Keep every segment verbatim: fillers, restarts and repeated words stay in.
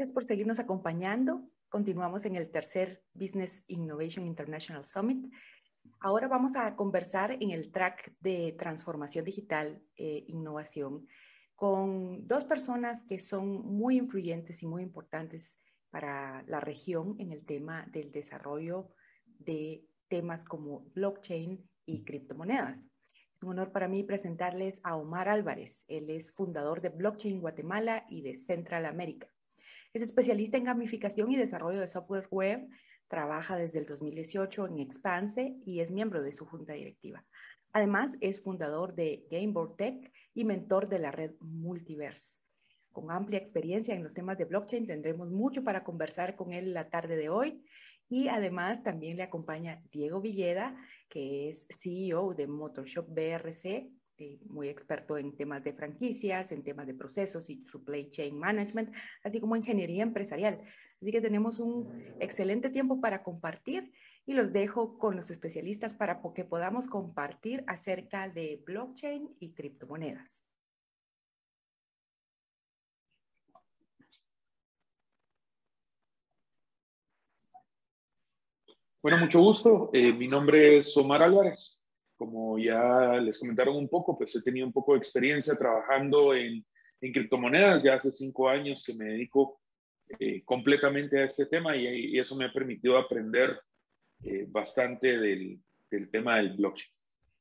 Gracias por seguirnos acompañando. Continuamos en el tercer Business Innovation International Summit. Ahora vamos a conversar en el track de transformación digital e innovación con dos personas que son muy influyentes y muy importantes para la región en el tema del desarrollo de temas como blockchain y criptomonedas. Es un honor para mí presentarles a Omar Álvarez. Él es fundador de Blockchain Guatemala y de Central America. Es especialista en gamificación y desarrollo de software web. Trabaja desde el dos mil dieciocho en Expanse y es miembro de su junta directiva. Además, es fundador de Gameboard Tech y mentor de la red Multiverse. Con amplia experiencia en los temas de blockchain, tendremos mucho para conversar con él la tarde de hoy. Y además también le acompaña Diego Villeda, que es C E O de Motorshop B R C, eh, muy experto en temas de franquicias, en temas de procesos y supply chain management, así como ingeniería empresarial. Así que tenemos un excelente tiempo para compartir y los dejo con los especialistas para que podamos compartir acerca de blockchain y criptomonedas. Bueno, mucho gusto. Eh, mi nombre es Omar Álvarez. Como ya les comentaron un poco, pues he tenido un poco de experiencia trabajando en, en criptomonedas. Ya hace cinco años que me dedico eh, completamente a este tema y, y eso me ha permitido aprender eh, bastante del, del tema del blockchain.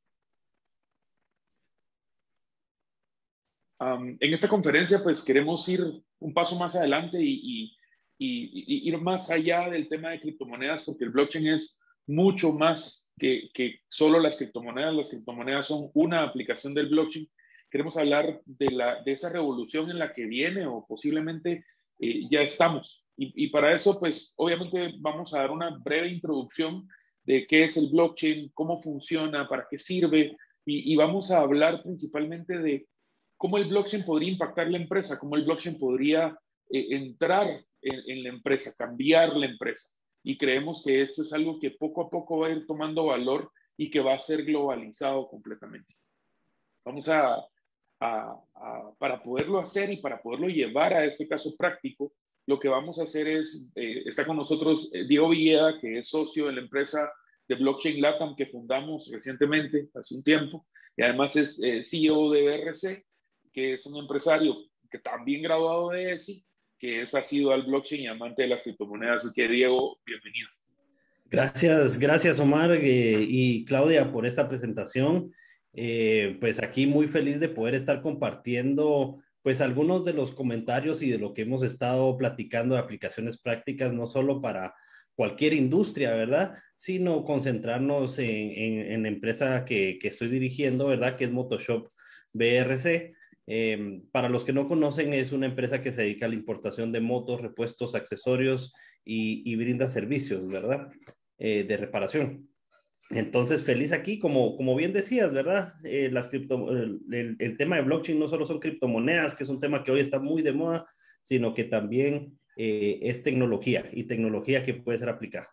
Um, en esta conferencia, pues queremos ir un paso más adelante y, y, y, y ir más allá del tema de criptomonedas, porque el blockchain es mucho más que, que solo las criptomonedas. Las criptomonedas son una aplicación del blockchain. Queremos hablar de, la, de esa revolución en la que viene o posiblemente eh, ya estamos. Y, y para eso, pues obviamente vamos a dar una breve introducción de qué es el blockchain, cómo funciona, para qué sirve, y, y vamos a hablar principalmente de cómo el blockchain podría impactar la empresa, cómo el blockchain podría eh, entrar en, en la empresa, cambiar la empresa. Y creemos que esto es algo que poco a poco va a ir tomando valor y que va a ser globalizado completamente. Vamos a, a, a para poderlo hacer y para poderlo llevar a este caso práctico, lo que vamos a hacer es, eh, está con nosotros eh, Diego Villeda, que es socio de la empresa de Blockchain Latam que fundamos recientemente, hace un tiempo, y además es eh, C E O de B R C, que es un empresario que también graduado de E S I, que es asiduo al blockchain y amante de las criptomonedas. Así que, Diego, bienvenido. Gracias, gracias Omar eh, y Claudia por esta presentación. Eh, pues aquí muy feliz de poder estar compartiendo pues algunos de los comentarios y de lo que hemos estado platicando de aplicaciones prácticas, no solo para cualquier industria, ¿verdad? Sino concentrarnos en, en, en la empresa que, que estoy dirigiendo, ¿verdad? Que es Motorshop B R C. Eh, para los que no conocen, es una empresa que se dedica a la importación de motos, repuestos, accesorios y, y brinda servicios, ¿verdad? Eh, de reparación. Entonces, feliz aquí, como, como bien decías, ¿verdad? Eh, las cripto, el, el, el tema de blockchain no solo son criptomonedas, que es un tema que hoy está muy de moda, sino que también eh, es tecnología y tecnología que puede ser aplicada.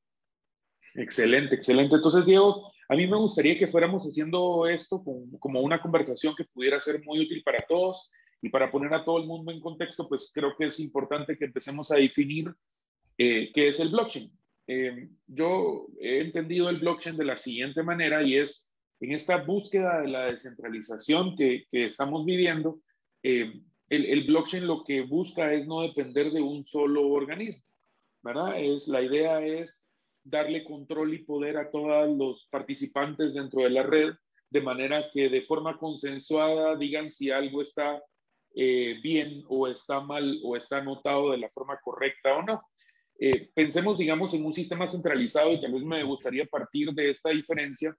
Excelente, excelente. Entonces, Diego, a mí me gustaría que fuéramos haciendo esto como, como una conversación que pudiera ser muy útil para todos y para poner a todo el mundo en contexto, pues creo que es importante que empecemos a definir eh, qué es el blockchain. Eh, yo he entendido el blockchain de la siguiente manera y es en esta búsqueda de la descentralización que, que estamos viviendo, eh, el, el blockchain lo que busca es no depender de un solo organismo, ¿verdad? Es, la idea es darle control y poder a todos los participantes dentro de la red, de manera que de forma consensuada digan si algo está eh, bien o está mal o está anotado de la forma correcta o no. Eh, pensemos, digamos, en un sistema centralizado y tal vez me gustaría partir de esta diferencia.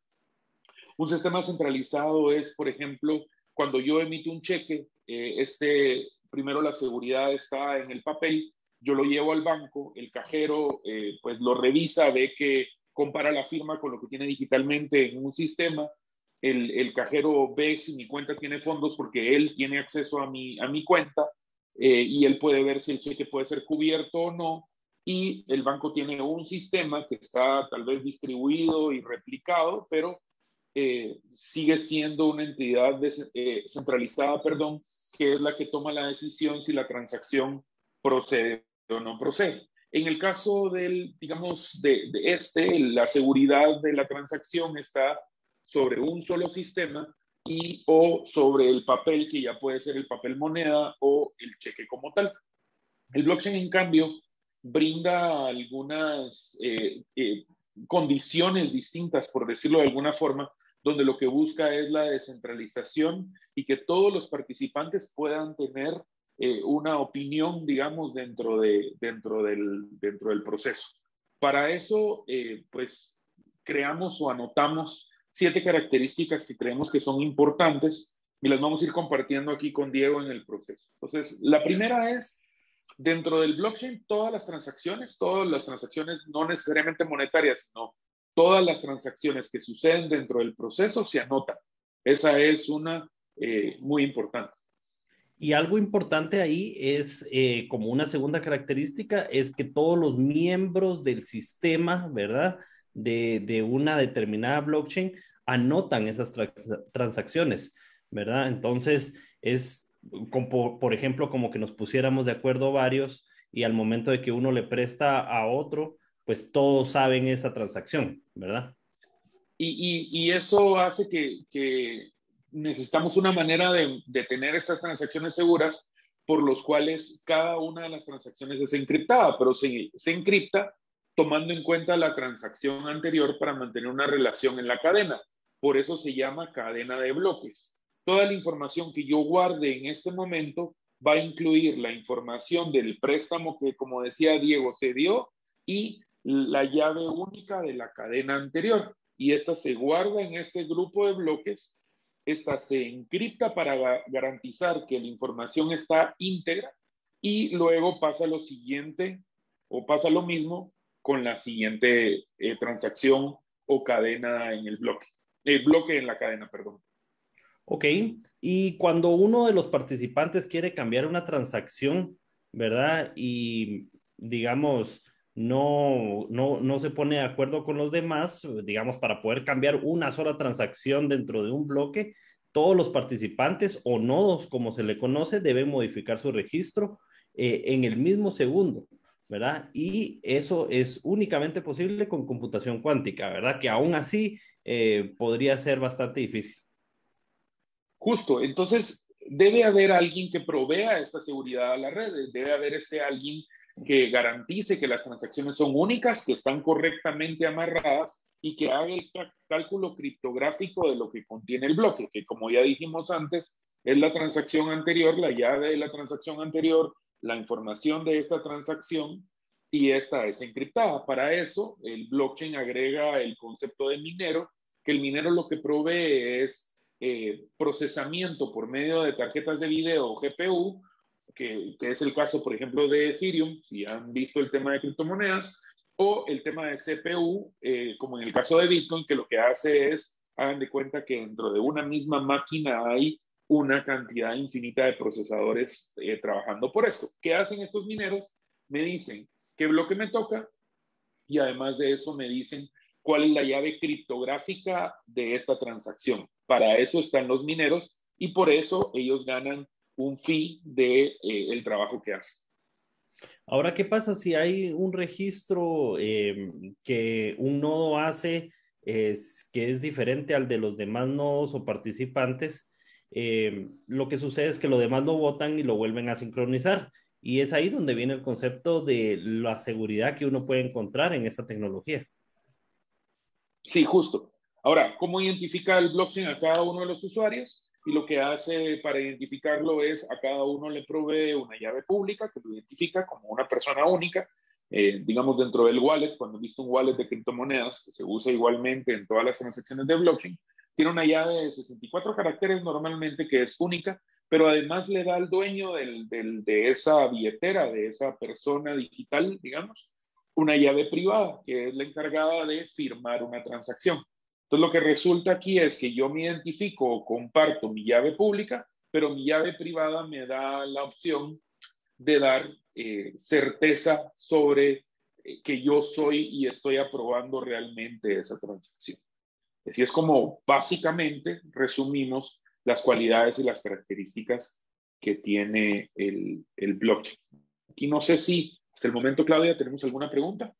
Un sistema centralizado es, por ejemplo, cuando yo emito un cheque, eh, este, primero la seguridad está en el papel, yo lo llevo al banco, el cajero eh, pues lo revisa, ve que compara la firma con lo que tiene digitalmente en un sistema, el, el cajero ve si mi cuenta tiene fondos porque él tiene acceso a mi, a mi cuenta eh, y él puede ver si el cheque puede ser cubierto o no, y el banco tiene un sistema que está tal vez distribuido y replicado, pero eh, sigue siendo una entidad de, eh, centralizada, perdón, que es la que toma la decisión si la transacción procede o no procede. En el caso del, digamos, de, de este, la seguridad de la transacción está sobre un solo sistema y o sobre el papel, que ya puede ser el papel moneda o el cheque como tal. El blockchain, en cambio, brinda algunas eh, eh, condiciones distintas, por decirlo de alguna forma, donde lo que busca es la descentralización y que todos los participantes puedan tener eh, una opinión, digamos, dentro, de, dentro, del, dentro del proceso. Para eso, eh, pues, creamos o anotamos siete características que creemos que son importantes y las vamos a ir compartiendo aquí con Diego en el proceso. Entonces, la primera es, dentro del blockchain, todas las transacciones, todas las transacciones no necesariamente monetarias, sino todas las transacciones que suceden dentro del proceso se anotan. Esa es una eh, muy importante. Y algo importante ahí es, eh, como una segunda característica, es que todos los miembros del sistema, ¿verdad? De, de una determinada blockchain anotan esas tra transacciones, ¿verdad? Entonces, es, como, por ejemplo, como que nos pusiéramos de acuerdo varios y al momento de que uno le presta a otro, pues todos saben esa transacción, ¿verdad? Y, y, y eso hace que, que necesitamos una manera de, de tener estas transacciones seguras por los cuales cada una de las transacciones es encriptada, pero se, se encripta tomando en cuenta la transacción anterior para mantener una relación en la cadena. Por eso se llama cadena de bloques. Toda la información que yo guarde en este momento va a incluir la información del préstamo que, como decía Diego, se dio y la llave única de la cadena anterior. Y esta se guarda en este grupo de bloques. Esta se encripta para ga garantizar que la información está íntegra y luego pasa lo siguiente o pasa lo mismo con la siguiente eh, transacción o cadena en el bloque. El bloque en la cadena, perdón. Ok, y cuando uno de los participantes quiere cambiar una transacción, ¿verdad? Y digamos, no, no, no se pone de acuerdo con los demás, digamos, para poder cambiar una sola transacción dentro de un bloque, todos los participantes o nodos, como se le conoce, deben modificar su registro eh, en el mismo segundo, ¿verdad? Y eso es únicamente posible con computación cuántica, ¿verdad? Que aún así eh, podría ser bastante difícil. Justo, entonces debe haber alguien que provea esta seguridad a la red, debe haber este alguien que garantice que las transacciones son únicas, que están correctamente amarradas y que haga el cálculo criptográfico de lo que contiene el bloque, que como ya dijimos antes, es la transacción anterior, la llave de la transacción anterior, la información de esta transacción y esta es encriptada. Para eso, el blockchain agrega el concepto de minero, que el minero lo que provee es Eh, procesamiento por medio de tarjetas de video o G P U, que, que es el caso, por ejemplo, de Ethereum, si han visto el tema de criptomonedas, o el tema de C P U, eh, como en el caso de Bitcoin, que lo que hace es, hagan de cuenta que dentro de una misma máquina hay una cantidad infinita de procesadores eh, trabajando por esto. ¿Qué hacen estos mineros? Me dicen qué bloque me toca y además de eso me dicen cuál es la llave criptográfica de esta transacción. Para eso están los mineros y por eso ellos ganan un fee de eh, el trabajo que hacen. Ahora, ¿qué pasa si hay un registro eh, que un nodo hace es, que es diferente al de los demás nodos o participantes? Eh, lo que sucede es que los demás lo votan y lo vuelven a sincronizar. Y es ahí donde viene el concepto de la seguridad que uno puede encontrar en esta tecnología. Sí, justo. Ahora, ¿cómo identifica el blockchain a cada uno de los usuarios? Y lo que hace para identificarlo es a cada uno le provee una llave pública que lo identifica como una persona única, eh, digamos dentro del wallet. Cuando he visto un wallet de criptomonedas que se usa igualmente en todas las transacciones de blockchain, tiene una llave de sesenta y cuatro caracteres normalmente que es única, pero además le da al dueño del, del, de esa billetera, de esa persona digital, digamos, una llave privada que es la encargada de firmar una transacción. Entonces, lo que resulta aquí es que yo me identifico o comparto mi llave pública, pero mi llave privada me da la opción de dar eh, certeza sobre eh, que yo soy y estoy aprobando realmente esa transacción. Así es como básicamente resumimos las cualidades y las características que tiene el, el blockchain. Aquí no sé si hasta el momento, Claudia, tenemos alguna pregunta.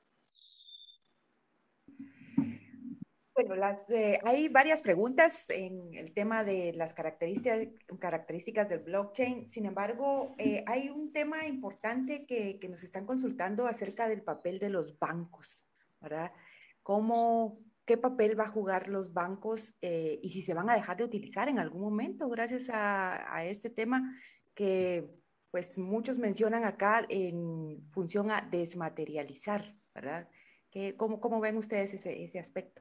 Bueno, las, eh, hay varias preguntas en el tema de las características, características del blockchain. Sin embargo, eh, hay un tema importante que, que nos están consultando acerca del papel de los bancos, ¿verdad? ¿Cómo, qué papel va a jugar los bancos eh, y si se van a dejar de utilizar en algún momento gracias a, a este tema que pues muchos mencionan acá en función a desmaterializar, ¿verdad? ¿Qué, cómo, ¿Cómo ven ustedes ese, ese aspecto?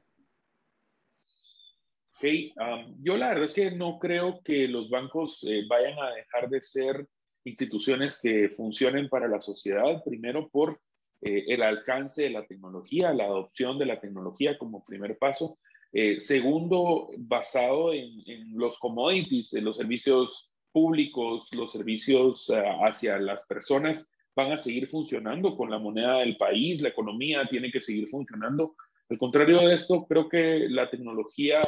Ok, um, yo la verdad es que no creo que los bancos eh, vayan a dejar de ser instituciones que funcionen para la sociedad, primero por eh, el alcance de la tecnología, la adopción de la tecnología como primer paso. Eh, segundo, basado en, en, los commodities, en los servicios públicos, los servicios uh, hacia las personas van a seguir funcionando con la moneda del país, la economía tiene que seguir funcionando. Al contrario de esto, creo que la tecnología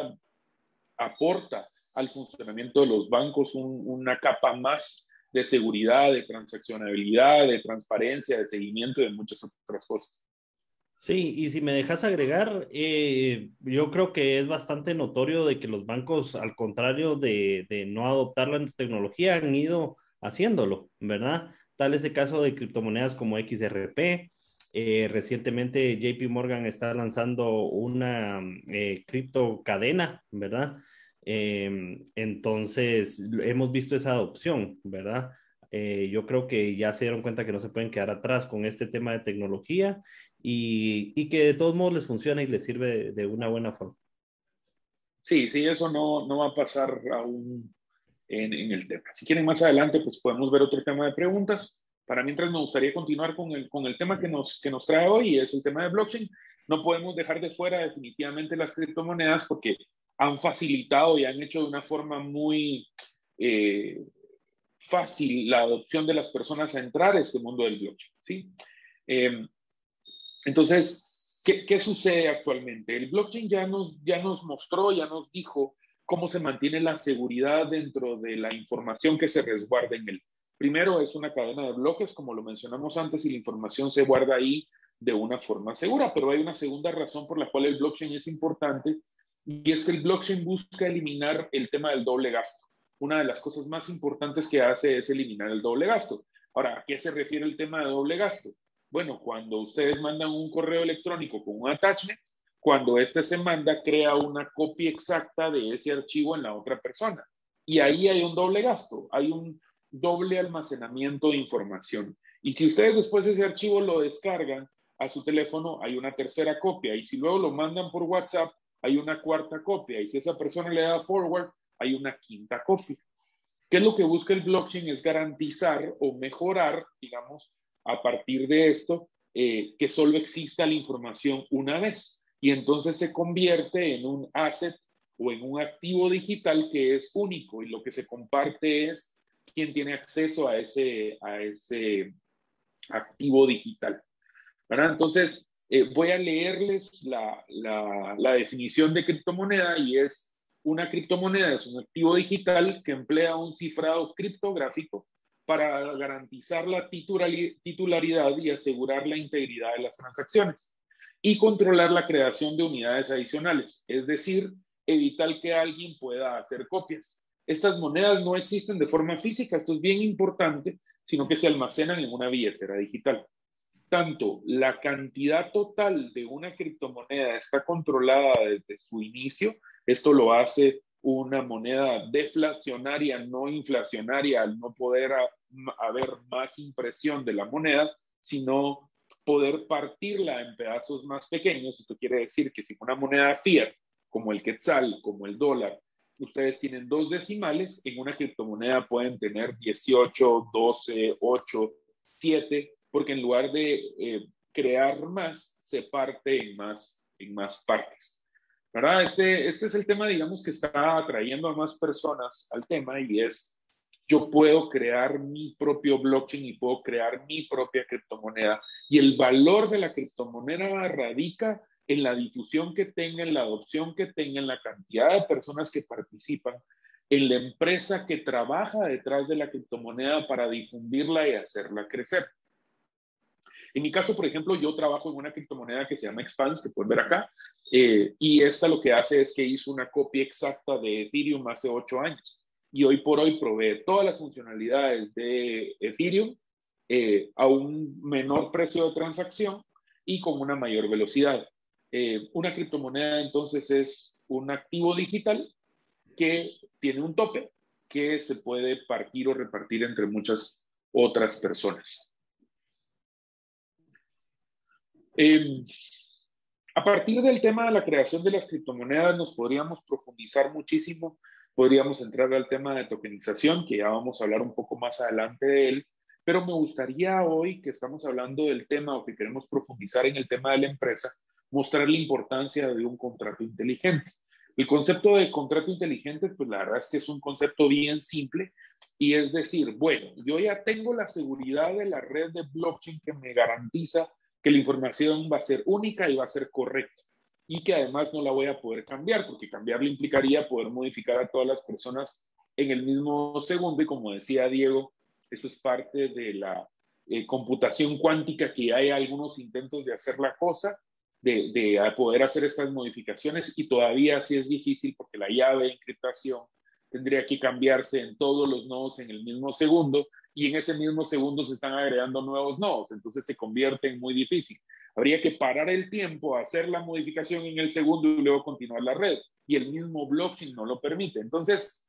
aporta al funcionamiento de los bancos un, una capa más de seguridad, de transaccionabilidad, de transparencia, de seguimiento y de muchas otras cosas. Sí, y si me dejas agregar, eh, yo creo que es bastante notorio de que los bancos, al contrario de, de no adoptar la tecnología, han ido haciéndolo, ¿verdad? Tal es el caso de criptomonedas como X R P. Eh, recientemente J P Morgan está lanzando una eh, cripto cadena, ¿verdad? Eh, entonces, hemos visto esa adopción, ¿verdad? Eh, yo creo que ya se dieron cuenta que no se pueden quedar atrás con este tema de tecnología y, y que de todos modos les funciona y les sirve de, de una buena forma. Sí, sí, eso no, no va a pasar aún en, en el tema. Si quieren más adelante, pues podemos ver otro tema de preguntas. Para mientras me gustaría continuar con el, con el tema que nos, que nos trae hoy, y es el tema de blockchain. No podemos dejar de fuera definitivamente las criptomonedas porque han facilitado y han hecho de una forma muy eh, fácil la adopción de las personas a entrar a este mundo del blockchain, ¿sí? Eh, entonces, ¿qué, ¿qué sucede actualmente? El blockchain ya nos, ya nos mostró, ya nos dijo cómo se mantiene la seguridad dentro de la información que se resguarda en él. Primero, es una cadena de bloques, como lo mencionamos antes, y la información se guarda ahí de una forma segura, pero hay una segunda razón por la cual el blockchain es importante, y es que el blockchain busca eliminar el tema del doble gasto. Una de las cosas más importantes que hace es eliminar el doble gasto. Ahora, ¿a qué se refiere el tema de doble gasto? Bueno, cuando ustedes mandan un correo electrónico con un attachment, cuando este se manda, crea una copia exacta de ese archivo en la otra persona. Y ahí hay un doble gasto, hay un doble almacenamiento de información. Y si ustedes después ese archivo lo descargan a su teléfono, hay una tercera copia. Y si luego lo mandan por WhatsApp, hay una cuarta copia. Y si esa persona le da forward, hay una quinta copia. ¿Qué es lo que busca el blockchain? Es garantizar o mejorar, digamos, a partir de esto, eh, que solo exista la información una vez. Y entonces se convierte en un asset o en un activo digital que es único y lo que se comparte es quién tiene acceso a ese, a ese activo digital, ¿verdad? Entonces, eh, voy a leerles la, la, la definición de criptomoneda y es: una criptomoneda es un activo digital que emplea un cifrado criptográfico para garantizar la titularidad y asegurar la integridad de las transacciones y controlar la creación de unidades adicionales, es decir, evitar que alguien pueda hacer copias. Estas monedas no existen de forma física, esto es bien importante, sino que se almacenan en una billetera digital. Tanto la cantidad total de una criptomoneda está controlada desde su inicio. Esto lo hace una moneda deflacionaria, no inflacionaria, al no poder a, a haber más impresión de la moneda, sino poder partirla en pedazos más pequeños. Esto quiere decir que si una moneda fiat, como el quetzal, como el dólar, ustedes tienen dos decimales, en una criptomoneda pueden tener dieciocho, doce, ocho, siete, porque en lugar de eh, crear más, se parte en más, en más partes. ¿Verdad? Este, este es el tema, digamos, que está atrayendo a más personas al tema y es: yo puedo crear mi propio blockchain y puedo crear mi propia criptomoneda. Y el valor de la criptomoneda radica en la difusión que tenga, en la adopción que tenga, en la cantidad de personas que participan, en la empresa que trabaja detrás de la criptomoneda para difundirla y hacerla crecer. En mi caso, por ejemplo, yo trabajo en una criptomoneda que se llama Expanse, que pueden ver acá, eh, y esta lo que hace es que hizo una copia exacta de Ethereum hace ocho años. Y hoy por hoy provee todas las funcionalidades de Ethereum eh, a un menor precio de transacción y con una mayor velocidad. Eh, una criptomoneda entonces es un activo digital que tiene un tope que se puede partir o repartir entre muchas otras personas. Eh, a partir del tema de la creación de las criptomonedas nos podríamos profundizar muchísimo, podríamos entrar al tema de tokenización, que ya vamos a hablar un poco más adelante de él, pero me gustaría hoy que estamos hablando del tema o que queremos profundizar en el tema de la empresa, mostrar la importancia de un contrato inteligente. El concepto de contrato inteligente, pues la verdad es que es un concepto bien simple y es decir, bueno, yo ya tengo la seguridad de la red de blockchain que me garantiza que la información va a ser única y va a ser correcta y que además no la voy a poder cambiar, porque cambiarla implicaría poder modificar a todas las personas en el mismo segundo y como decía Diego, eso es parte de la eh, computación cuántica, que hay algunos intentos de hacer la cosa, de, de poder hacer estas modificaciones y todavía sí es difícil porque la llave de encriptación tendría que cambiarse en todos los nodos en el mismo segundo y en ese mismo segundo se están agregando nuevos nodos, entonces se convierte en muy difícil. Habría que parar el tiempo, hacer la modificación en el segundo y luego continuar la red y el mismo blockchain no lo permite. Entonces,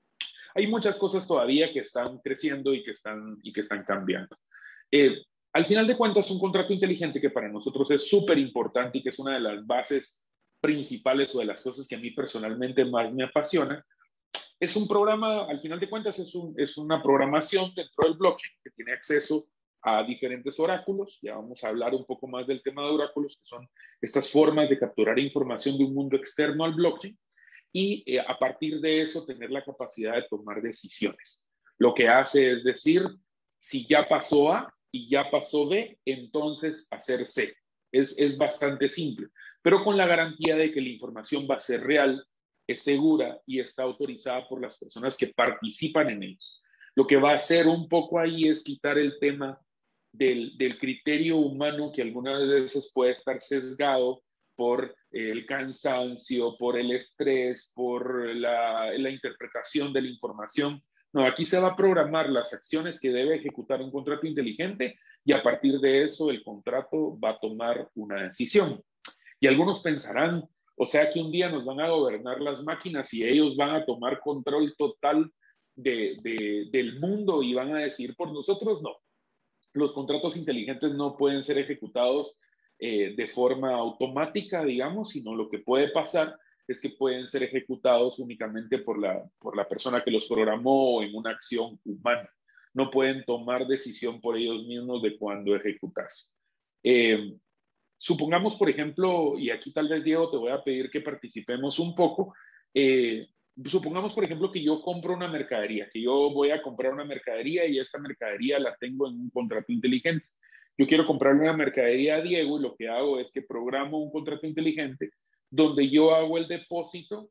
hay muchas cosas todavía que están creciendo y que están, y que están cambiando. Eh, al final de cuentas, un contrato inteligente que para nosotros es súper importante y que es una de las bases principales o de las cosas que a mí personalmente más me apasiona, es un programa, al final de cuentas, es, un, es una programación dentro del blockchain que tiene acceso a diferentes oráculos. Ya vamos a hablar un poco más del tema de oráculos, que son estas formas de capturar información de un mundo externo al blockchain y eh, a partir de eso tener la capacidad de tomar decisiones. Lo que hace es decir, si ya pasó A y ya pasó B, entonces hacer C. Es, es bastante simple, pero con la garantía de que la información va a ser real, es segura y está autorizada por las personas que participan en ellos. Lo que va a hacer un poco ahí es quitar el tema del, del criterio humano que algunas veces puede estar sesgado por el cansancio, por el estrés, por la, la interpretación de la información. No, aquí se va a programar las acciones que debe ejecutar un contrato inteligente y a partir de eso el contrato va a tomar una decisión. Y algunos pensarán, o sea que un día nos van a gobernar las máquinas y ellos van a tomar control total de, de, del mundo y van a decir por nosotros. No. Los contratos inteligentes no pueden ser ejecutados eh, de forma automática, digamos, sino lo que puede pasar es que pueden ser ejecutados únicamente por la, por la persona que los programó o en una acción humana. No pueden tomar decisión por ellos mismos de cuándo ejecutarse. Eh, Supongamos, por ejemplo, y aquí tal vez, Diego, te voy a pedir que participemos un poco. Eh, supongamos, por ejemplo, que yo compro una mercadería, que yo voy a comprar una mercadería y esta mercadería la tengo en un contrato inteligente. Yo quiero comprarle una mercadería a Diego y lo que hago es que programo un contrato inteligente donde yo hago el depósito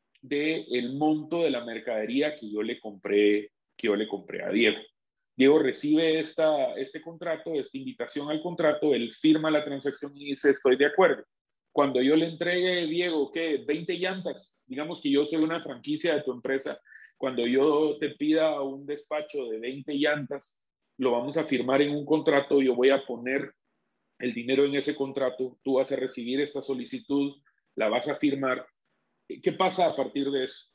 del monto de la mercadería que yo le compré, que yo le compré a Diego. Diego recibe esta, este contrato, esta invitación al contrato, él firma la transacción y dice, estoy de acuerdo. Cuando yo le entregue, Diego, ¿qué? veinte llantas, digamos que yo soy una franquicia de tu empresa, cuando yo te pida un despacho de veinte llantas, lo vamos a firmar en un contrato, yo voy a poner el dinero en ese contrato, tú vas a recibir esta solicitud, la vas a firmar. ¿Qué pasa a partir de eso?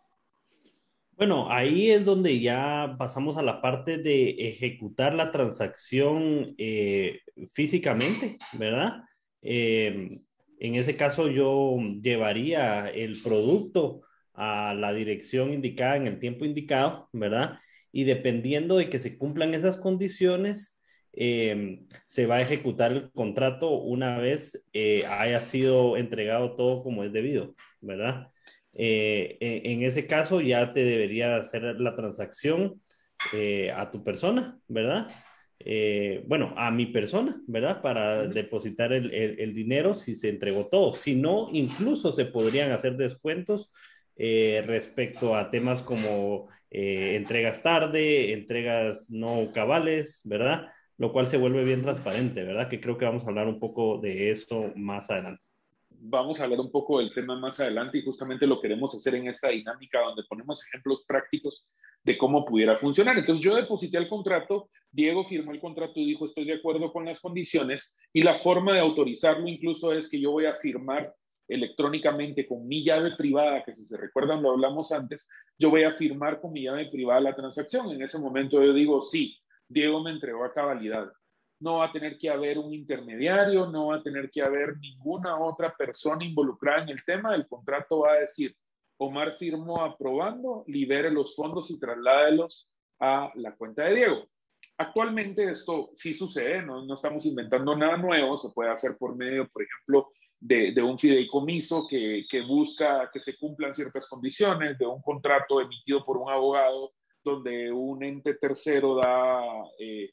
Bueno, ahí es donde ya pasamos a la parte de ejecutar la transacción eh, físicamente, ¿verdad? Eh, en ese caso yo llevaría el producto a la dirección indicada en el tiempo indicado, ¿verdad? Y dependiendo de que se cumplan esas condiciones, eh, se va a ejecutar el contrato una vez eh, haya sido entregado todo como es debido, ¿verdad? Eh, en, en ese caso ya te debería hacer la transacción eh, a tu persona, ¿verdad? Eh, bueno, a mi persona, ¿verdad? Para depositar el, el, el dinero si se entregó todo. Si no, incluso se podrían hacer descuentos eh, respecto a temas como eh, entregas tarde, entregas no cabales, ¿verdad? lo cual se vuelve bien transparente, ¿verdad? Que creo que vamos a hablar un poco de eso más adelante. Vamos a hablar un poco del tema más adelante y justamente lo queremos hacer en esta dinámica donde ponemos ejemplos prácticos de cómo pudiera funcionar. Entonces yo deposité el contrato, Diego firmó el contrato y dijo estoy de acuerdo con las condiciones, y la forma de autorizarlo incluso es que yo voy a firmar electrónicamente con mi llave privada, que si se recuerdan lo hablamos antes, yo voy a firmar con mi llave privada la transacción. En ese momento yo digo sí, Diego me entregó a cabalidad. No va a tener que haber un intermediario, no va a tener que haber ninguna otra persona involucrada en el tema. El contrato va a decir, Omar firmó aprobando, libere los fondos y trasládelos a la cuenta de Diego. Actualmente esto sí sucede, no, no estamos inventando nada nuevo, se puede hacer por medio, por ejemplo, de, de un fideicomiso que, que busca que se cumplan ciertas condiciones, de un contrato emitido por un abogado donde un ente tercero da... Eh,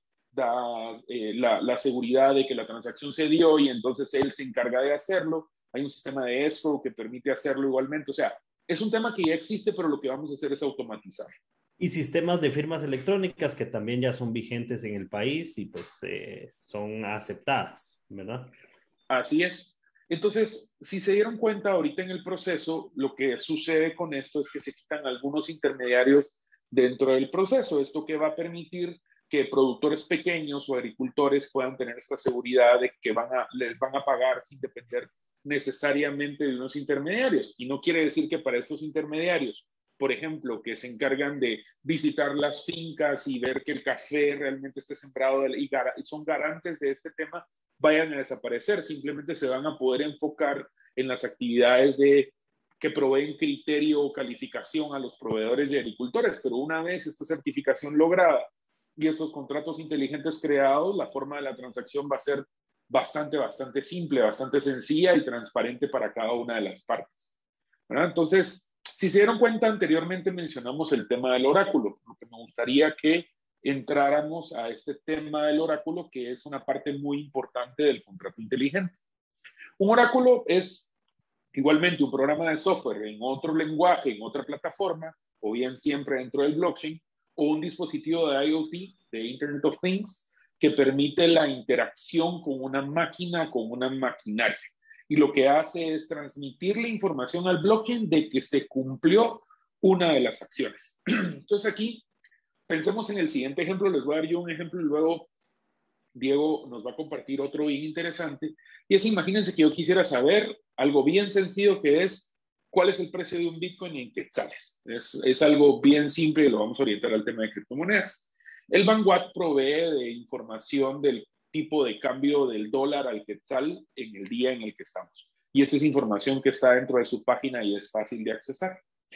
da eh, la, la seguridad de que la transacción se dio y entonces él se encarga de hacerlo. Hay un sistema de escrow que permite hacerlo igualmente. O sea, es un tema que ya existe, pero lo que vamos a hacer es automatizar. Y sistemas de firmas electrónicas que también ya son vigentes en el país y pues eh, son aceptadas, ¿verdad? Así es. Entonces, si se dieron cuenta ahorita en el proceso, lo que sucede con esto es que se quitan algunos intermediarios dentro del proceso. Esto que va a permitir que productores pequeños o agricultores puedan tener esta seguridad de que van a, les van a pagar sin depender necesariamente de unos intermediarios. Y no quiere decir que para estos intermediarios, por ejemplo, que se encargan de visitar las fincas y ver que el café realmente esté sembrado y, gar y son garantes de este tema, vayan a desaparecer. Simplemente se van a poder enfocar en las actividades de que proveen criterio o calificación a los proveedores y agricultores. Pero una vez esta certificación lograda y esos contratos inteligentes creados, la forma de la transacción va a ser bastante, bastante simple, bastante sencilla y transparente para cada una de las partes, ¿verdad? Entonces, si se dieron cuenta, anteriormente mencionamos el tema del oráculo, porque me gustaría que entráramos a este tema del oráculo, que es una parte muy importante del contrato inteligente. Un oráculo es igualmente un programa de software en otro lenguaje, en otra plataforma, o bien siempre dentro del blockchain, o un dispositivo de I O T, de Internet of Things, que permite la interacción con una máquina, con una maquinaria. Y lo que hace es transmitir la información al blockchain de que se cumplió una de las acciones. Entonces aquí, pensemos en el siguiente ejemplo. Les voy a dar yo un ejemplo y luego Diego nos va a compartir otro bien interesante. Y es, imagínense que yo quisiera saber algo bien sencillo, que es cuál es el precio de un Bitcoin en quetzales. Es, es algo bien simple y lo vamos a orientar al tema de criptomonedas. El Vanguard provee de información del tipo de cambio del dólar al quetzal en el día en el que estamos. Y esta es información que está dentro de su página y es fácil de accesar.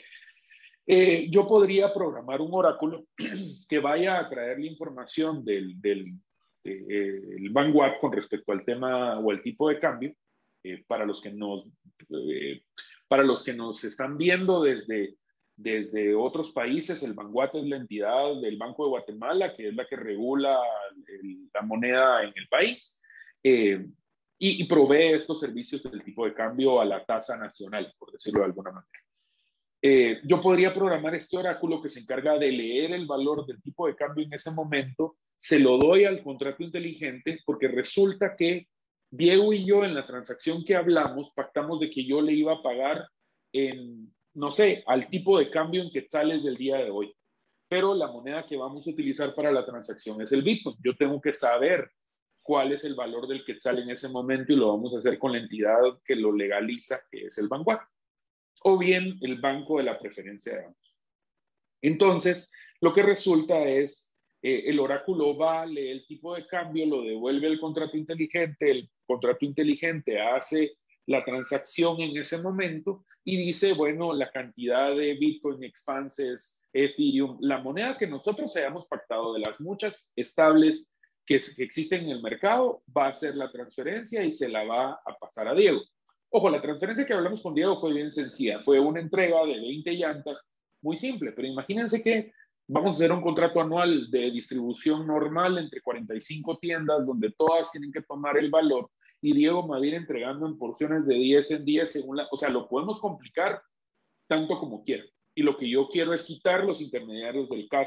Eh, yo podría programar un oráculo que vaya a traer la información del, del eh, el Vanguard con respecto al tema o al tipo de cambio. Eh, para los que nos... Eh, Para los que nos están viendo desde, desde otros países, el Vanguard es la entidad del Banco de Guatemala, que es la que regula el, la moneda en el país, eh, y, y provee estos servicios del tipo de cambio a la tasa nacional, por decirlo de alguna manera. Eh, yo podría programar este oráculo que se encarga de leer el valor del tipo de cambio en ese momento, se lo doy al contrato inteligente, porque resulta que Diego y yo en la transacción que hablamos pactamos de que yo le iba a pagar en, no sé, al tipo de cambio en quetzales del día de hoy. Pero la moneda que vamos a utilizar para la transacción es el Bitcoin. Yo tengo que saber cuál es el valor del quetzal en ese momento y lo vamos a hacer con la entidad que lo legaliza, que es el Vanguard, o bien el banco de la preferencia de ambos. Entonces, lo que resulta es Eh, el oráculo va, lee el tipo de cambio, lo devuelve al contrato inteligente, el contrato inteligente hace la transacción en ese momento y dice, bueno, la cantidad de Bitcoin, Expanses, Ethereum, la moneda que nosotros hayamos pactado de las muchas estables que, que existen en el mercado, va a hacer la transferencia y se la va a pasar a Diego. Ojo, la transferencia que hablamos con Diego fue bien sencilla, fue una entrega de veinte llantas, muy simple, pero imagínense que vamos a hacer un contrato anual de distribución normal entre cuarenta y cinco tiendas donde todas tienen que tomar el valor y Diego me va a ir entregando en porciones de diez en diez según la, o sea, lo podemos complicar tanto como quiera. Y lo que yo quiero es quitar los intermediarios del caso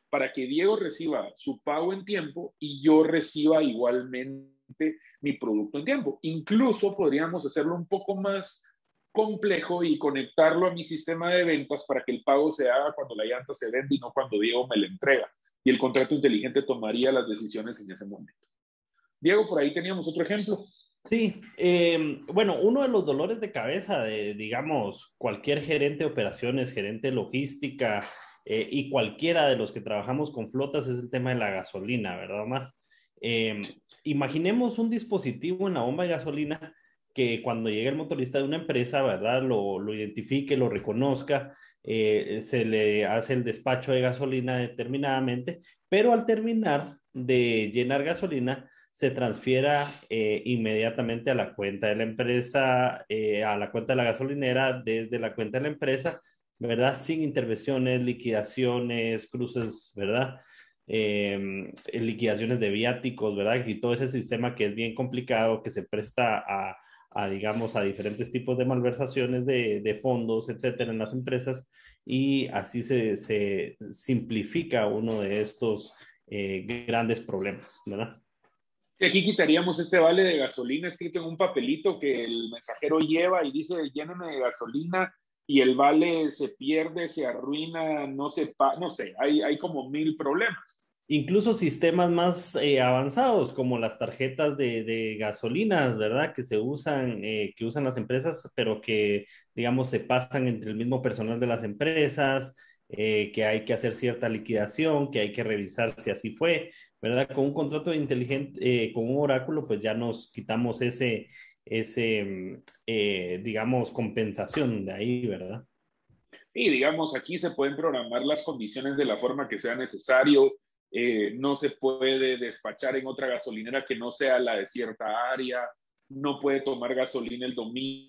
para que Diego reciba su pago en tiempo y yo reciba igualmente mi producto en tiempo. Incluso podríamos hacerlo un poco más complejo y conectarlo a mi sistema de ventas para que el pago se haga cuando la llanta se vende y no cuando Diego me la entrega. Y el contrato inteligente tomaría las decisiones en ese momento. Diego, por ahí teníamos otro ejemplo. Sí, eh, bueno, uno de los dolores de cabeza de, digamos, cualquier gerente de operaciones, gerente de logística eh, y cualquiera de los que trabajamos con flotas es el tema de la gasolina, ¿verdad, Omar? Eh, Imaginemos un dispositivo en la bomba de gasolina que cuando llegue el motorista de una empresa, ¿verdad? Lo, lo identifique, lo reconozca, eh, se le hace el despacho de gasolina determinadamente, pero al terminar de llenar gasolina, se transfiera eh, inmediatamente a la cuenta de la empresa, eh, a la cuenta de la gasolinera, desde la cuenta de la empresa, ¿verdad? Sin intervenciones, liquidaciones, cruces, ¿verdad? Eh, liquidaciones de viáticos, ¿verdad? Y todo ese sistema que es bien complicado, que se presta a, a digamos, a diferentes tipos de malversaciones de, de fondos, etcétera, en las empresas, y así se, se simplifica uno de estos eh, grandes problemas, ¿verdad? Aquí quitaríamos este vale de gasolina escrito en un papelito que el mensajero lleva y dice lléname de gasolina y el vale se pierde, se arruina, no se pa no sé, hay, hay como mil problemas. Incluso sistemas más eh, avanzados como las tarjetas de, de gasolinas, ¿verdad? Que se usan, eh, que usan las empresas, pero que, digamos, se pasan entre el mismo personal de las empresas, eh, que hay que hacer cierta liquidación, que hay que revisar si así fue, ¿verdad? Con un contrato inteligente, eh, con un oráculo, pues ya nos quitamos ese, ese mm, eh, digamos, compensación de ahí, ¿verdad? Y digamos, aquí se pueden programar las condiciones de la forma que sea necesario. Eh, no se puede despachar en otra gasolinera que no sea la de cierta área, no puede tomar gasolina el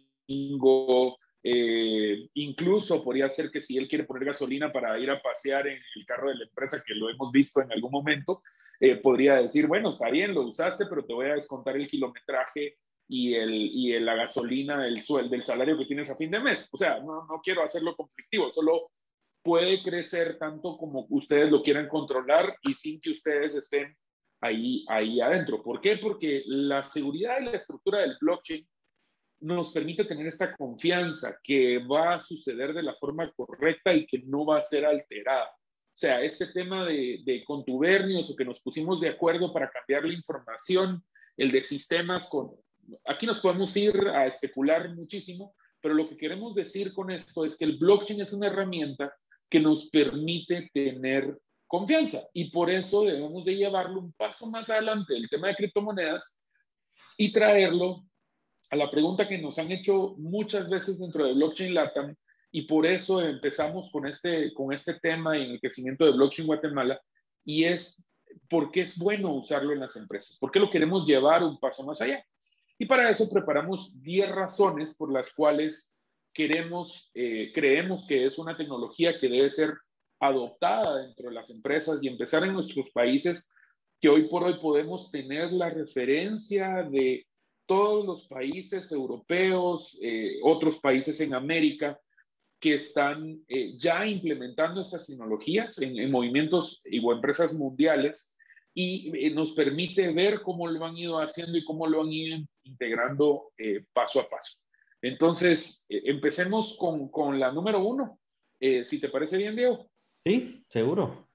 domingo, eh, incluso podría ser que si él quiere poner gasolina para ir a pasear en el carro de la empresa, que lo hemos visto en algún momento, eh, podría decir, bueno, está bien, lo usaste, pero te voy a descontar el kilometraje y, el, y el, la gasolina, el sueldo, el salario que tienes a fin de mes. O sea, no, no quiero hacerlo conflictivo, solo puede crecer tanto como ustedes lo quieran controlar y sin que ustedes estén ahí, ahí adentro. ¿Por qué? Porque la seguridad y la estructura del blockchain nos permite tener esta confianza que va a suceder de la forma correcta y que no va a ser alterada. O sea, este tema de, de contubernios o que nos pusimos de acuerdo para cambiar la información, el de sistemas con... Aquí nos podemos ir a especular muchísimo, pero lo que queremos decir con esto es que el blockchain es una herramienta que nos permite tener confianza y por eso debemos de llevarlo un paso más adelante del tema de criptomonedas y traerlo a la pregunta que nos han hecho muchas veces dentro de Blockchain Latam y por eso empezamos con este, con este tema en el crecimiento de Blockchain Guatemala y es por qué es bueno usarlo en las empresas, por qué lo queremos llevar un paso más allá. Y para eso preparamos diez razones por las cuales queremos, eh, creemos que es una tecnología que debe ser adoptada dentro de las empresas y empezar en nuestros países, que hoy por hoy podemos tener la referencia de todos los países europeos, eh, otros países en América, que están eh, ya implementando estas tecnologías en, en movimientos y o empresas mundiales y eh, nos permite ver cómo lo han ido haciendo y cómo lo han ido integrando eh, paso a paso. Entonces, eh, empecemos con, con la número uno, eh, si te parece bien, Diego. Sí, seguro.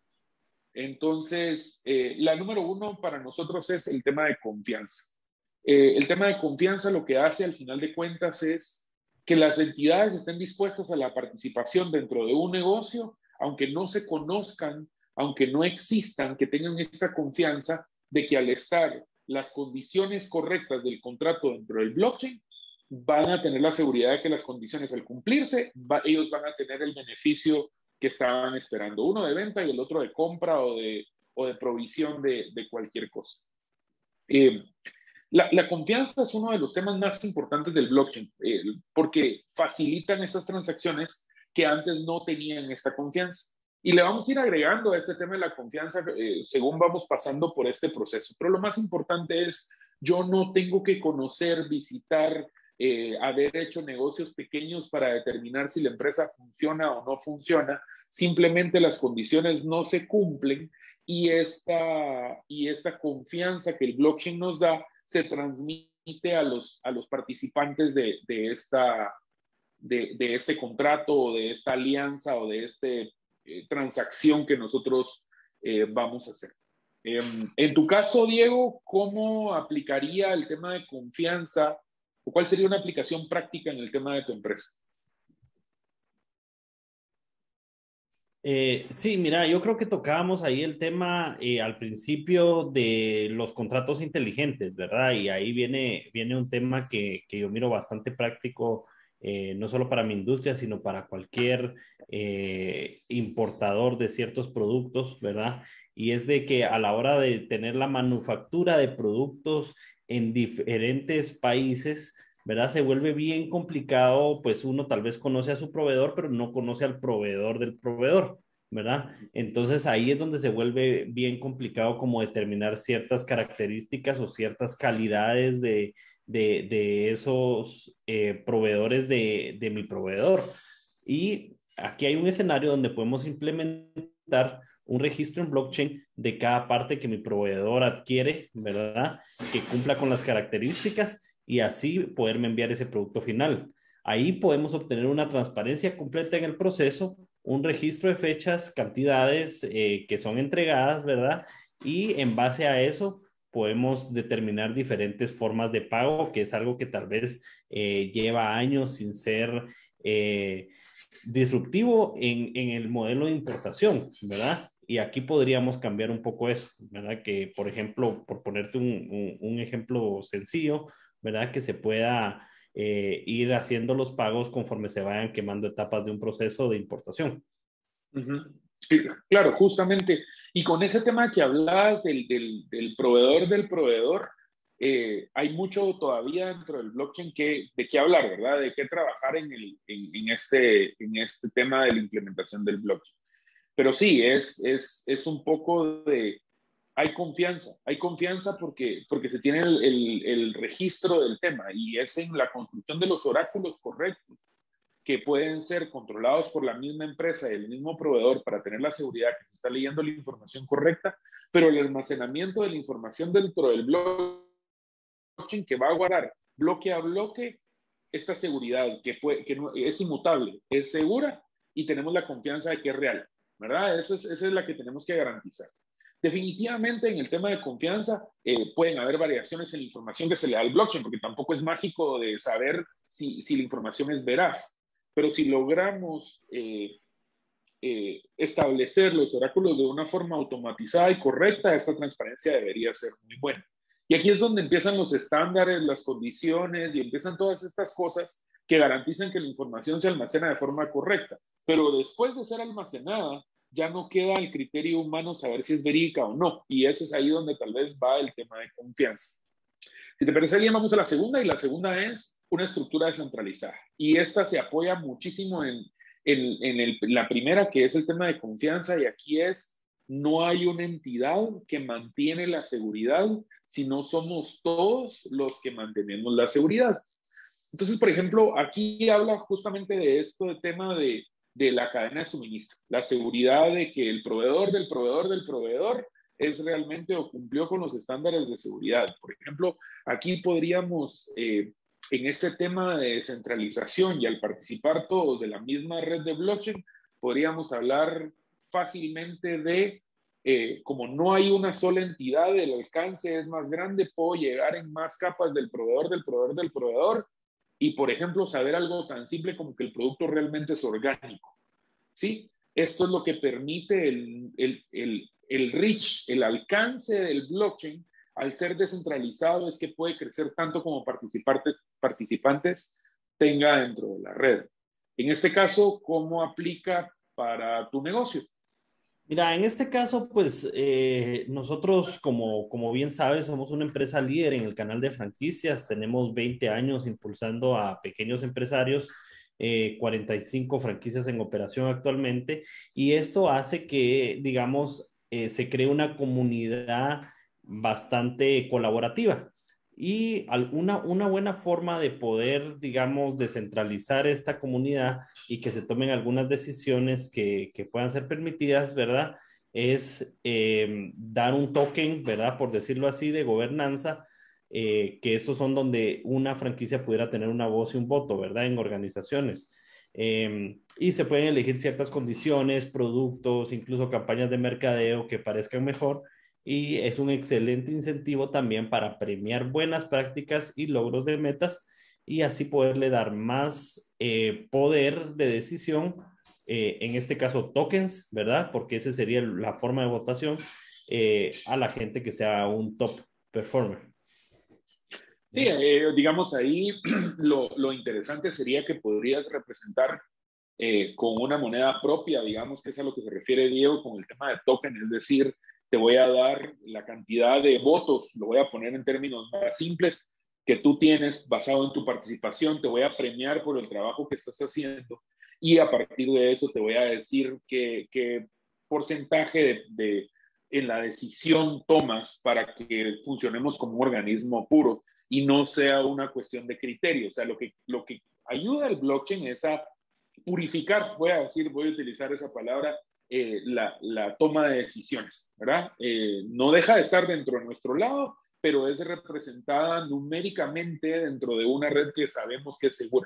Entonces, eh, la número uno para nosotros es el tema de confianza. Eh, el tema de confianza lo que hace al final de cuentas es que las entidades estén dispuestas a la participación dentro de un negocio, aunque no se conozcan, aunque no existan, que tengan esta confianza de que al estar las condiciones correctas del contrato dentro del blockchain, van a tener la seguridad de que las condiciones al cumplirse, va, ellos van a tener el beneficio que estaban esperando, uno de venta y el otro de compra o de, o de provisión de, de cualquier cosa. Eh, La, la confianza es uno de los temas más importantes del blockchain, eh, porque facilitan esas transacciones que antes no tenían esta confianza. Y le vamos a ir agregando a este tema de la confianza eh, según vamos pasando por este proceso. Pero lo más importante es, yo no tengo que conocer, visitar eh, haber hecho negocios pequeños para determinar si la empresa funciona o no funciona, simplemente las condiciones no se cumplen y esta, y esta confianza que el blockchain nos da se transmite a los, a los participantes de, de, esta, de, de este contrato o de esta alianza o de esta eh, transacción que nosotros eh, vamos a hacer. Eh, en tu caso, Diego, ¿cómo aplicaría el tema de confianza o cuál sería una aplicación práctica en el tema de tu empresa? Eh, sí, mira, yo creo que tocábamos ahí el tema eh, al principio de los contratos inteligentes, ¿verdad? Y ahí viene, viene un tema que, que yo miro bastante práctico, eh, no solo para mi industria, sino para cualquier eh, importador de ciertos productos, ¿verdad? Y es de que a la hora de tener la manufactura de productos en diferentes países, ¿verdad? Se vuelve bien complicado, pues uno tal vez conoce a su proveedor, pero no conoce al proveedor del proveedor, ¿verdad? Entonces ahí es donde se vuelve bien complicado como determinar ciertas características o ciertas calidades de, de, de esos eh, proveedores de, de mi proveedor. Y aquí hay un escenario donde podemos implementar un registro en blockchain de cada parte que mi proveedor adquiere, ¿verdad? Que cumpla con las características y así poderme enviar ese producto final. Ahí podemos obtener una transparencia completa en el proceso, un registro de fechas, cantidades eh, que son entregadas, ¿verdad? Y en base a eso podemos determinar diferentes formas de pago, que es algo que tal vez eh, lleva años sin ser eh, disruptivo en, en el modelo de importación, ¿verdad? Y aquí podríamos cambiar un poco eso, ¿verdad? Que, por ejemplo, por ponerte un, un, un ejemplo sencillo, ¿verdad? Que se pueda eh, ir haciendo los pagos conforme se vayan quemando etapas de un proceso de importación. Uh-huh. Sí, claro, justamente. Y con ese tema que hablabas del, del, del proveedor del proveedor, eh, hay mucho todavía dentro del blockchain que, de qué hablar, ¿verdad? De qué trabajar en, el, en, en, este, en este tema de la implementación del blockchain. Pero sí, es, es, es un poco de, hay confianza, hay confianza porque, porque se tiene el, el, el registro del tema y es en la construcción de los oráculos correctos que pueden ser controlados por la misma empresa y el mismo proveedor para tener la seguridad que se está leyendo la información correcta, pero el almacenamiento de la información dentro del blockchain que va a guardar bloque a bloque esta seguridad que, puede, que no, es inmutable, es segura y tenemos la confianza de que es real, ¿verdad? Esa es, esa es la que tenemos que garantizar. Definitivamente en el tema de confianza eh, pueden haber variaciones en la información que se le da al blockchain, porque tampoco es mágico de saber si, si la información es veraz. Pero si logramos eh, eh, establecer los oráculos de una forma automatizada y correcta, esta transparencia debería ser muy buena. Y aquí es donde empiezan los estándares, las condiciones y empiezan todas estas cosas que garantizan que la información se almacena de forma correcta. Pero después de ser almacenada, ya no queda al criterio humano saber si es verídica o no. Y ese es ahí donde tal vez va el tema de confianza. Si te parece bien, vamos a la segunda, y la segunda es una estructura descentralizada. Y esta se apoya muchísimo en, en, en el, la primera, que es el tema de confianza, y aquí es, no hay una entidad que mantiene la seguridad, sino somos todos los que mantenemos la seguridad. Entonces, por ejemplo, aquí habla justamente de esto, de tema de, de la cadena de suministro, la seguridad de que el proveedor del proveedor del proveedor es realmente o cumplió con los estándares de seguridad. Por ejemplo, aquí podríamos, eh, en este tema de descentralización y al participar todos de la misma red de blockchain, podríamos hablar fácilmente de, eh, como no hay una sola entidad, el alcance es más grande, puedo llegar en más capas del proveedor, del proveedor, del proveedor, y por ejemplo, saber algo tan simple como que el producto realmente es orgánico. ¿Sí? Esto es lo que permite el, el, el, el reach, el alcance del blockchain, al ser descentralizado, es que puede crecer tanto como participantes, participantes tenga dentro de la red. En este caso, ¿cómo aplica para tu negocio? Mira, en este caso, pues eh, nosotros, como, como bien sabes, somos una empresa líder en el canal de franquicias. Tenemos veinte años impulsando a pequeños empresarios, eh, cuarenta y cinco franquicias en operación actualmente. Y esto hace que, digamos, eh, se cree una comunidad bastante colaborativa. Y una, una buena forma de poder, digamos, descentralizar esta comunidad y que se tomen algunas decisiones que, que puedan ser permitidas, ¿verdad? Es eh, dar un token, ¿verdad? Por decirlo así, de gobernanza, eh, que estos son donde una franquicia pudiera tener una voz y un voto, ¿verdad? En organizaciones. Eh, y se pueden elegir ciertas condiciones, productos, incluso campañas de mercadeo que parezcan mejor y es un excelente incentivo también para premiar buenas prácticas y logros de metas y así poderle dar más eh, poder de decisión, eh, en este caso tokens, ¿verdad? Porque esa sería la forma de votación eh, a la gente que sea un top performer. Sí, eh, digamos ahí lo, lo interesante sería que podrías representar eh, con una moneda propia, digamos que es a lo que se refiere Diego con el tema de token, es decir, te voy a dar la cantidad de votos, lo voy a poner en términos más simples, que tú tienes basado en tu participación, te voy a premiar por el trabajo que estás haciendo y a partir de eso te voy a decir qué, qué porcentaje de, de, en la decisión tomas para que funcionemos como un organismo puro y no sea una cuestión de criterio. O sea, lo que, lo que ayuda al blockchain es a purificar, voy a decir, voy a utilizar esa palabra, eh, la, la, toma de decisiones, ¿verdad? Eh, no deja de estar dentro de nuestro lado, pero es representada numéricamente dentro de una red que sabemos que es segura.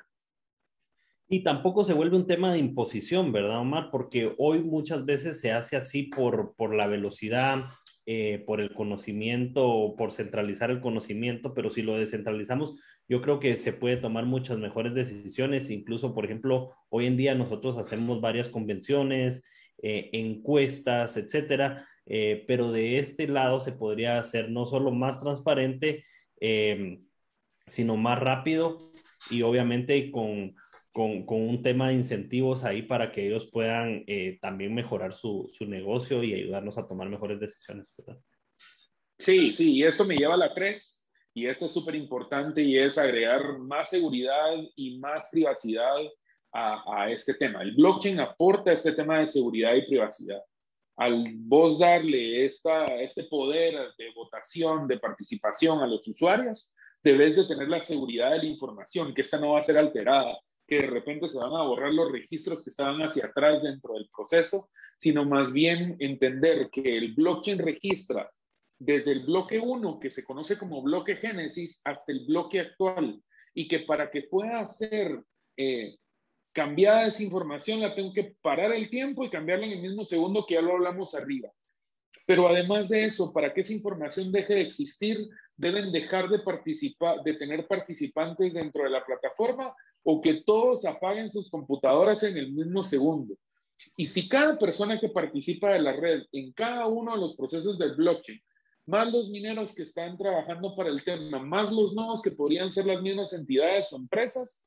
Y tampoco se vuelve un tema de imposición, ¿verdad, Omar? Porque hoy muchas veces se hace así por, por la velocidad, eh, por el conocimiento, por centralizar el conocimiento, pero si lo descentralizamos, yo creo que se puede tomar muchas mejores decisiones. Incluso, por ejemplo, hoy en día nosotros hacemos varias convenciones, eh, encuestas, etcétera, eh, pero de este lado se podría hacer no solo más transparente, eh, sino más rápido y obviamente con con, con, un tema de incentivos ahí para que ellos puedan eh, también mejorar su, su, negocio y ayudarnos a tomar mejores decisiones, ¿verdad? Sí, sí, y esto me lleva a la tres, y esto es súper importante y es agregar más seguridad y más privacidad a, a este tema. El blockchain aporta este tema de seguridad y privacidad. Al vos darle esta, este poder de votación, de participación a los usuarios, debes de tener la seguridad de la información, que esta no va a ser alterada, que de repente se van a borrar los registros que estaban hacia atrás dentro del proceso, sino más bien entender que el blockchain registra desde el bloque uno, que se conoce como bloque génesis, hasta el bloque actual, y que para que pueda ser eh, cambiada esa información, la tengo que parar el tiempo y cambiarla en el mismo segundo que ya lo hablamos arriba. Pero además de eso, para que esa información deje de existir, deben dejar de participar, de tener participantes dentro de la plataforma o que todos apaguen sus computadoras en el mismo segundo. Y si cada persona que participa de la red en cada uno de los procesos del blockchain, más los mineros que están trabajando para el tema, más los nodos que podrían ser las mismas entidades o empresas,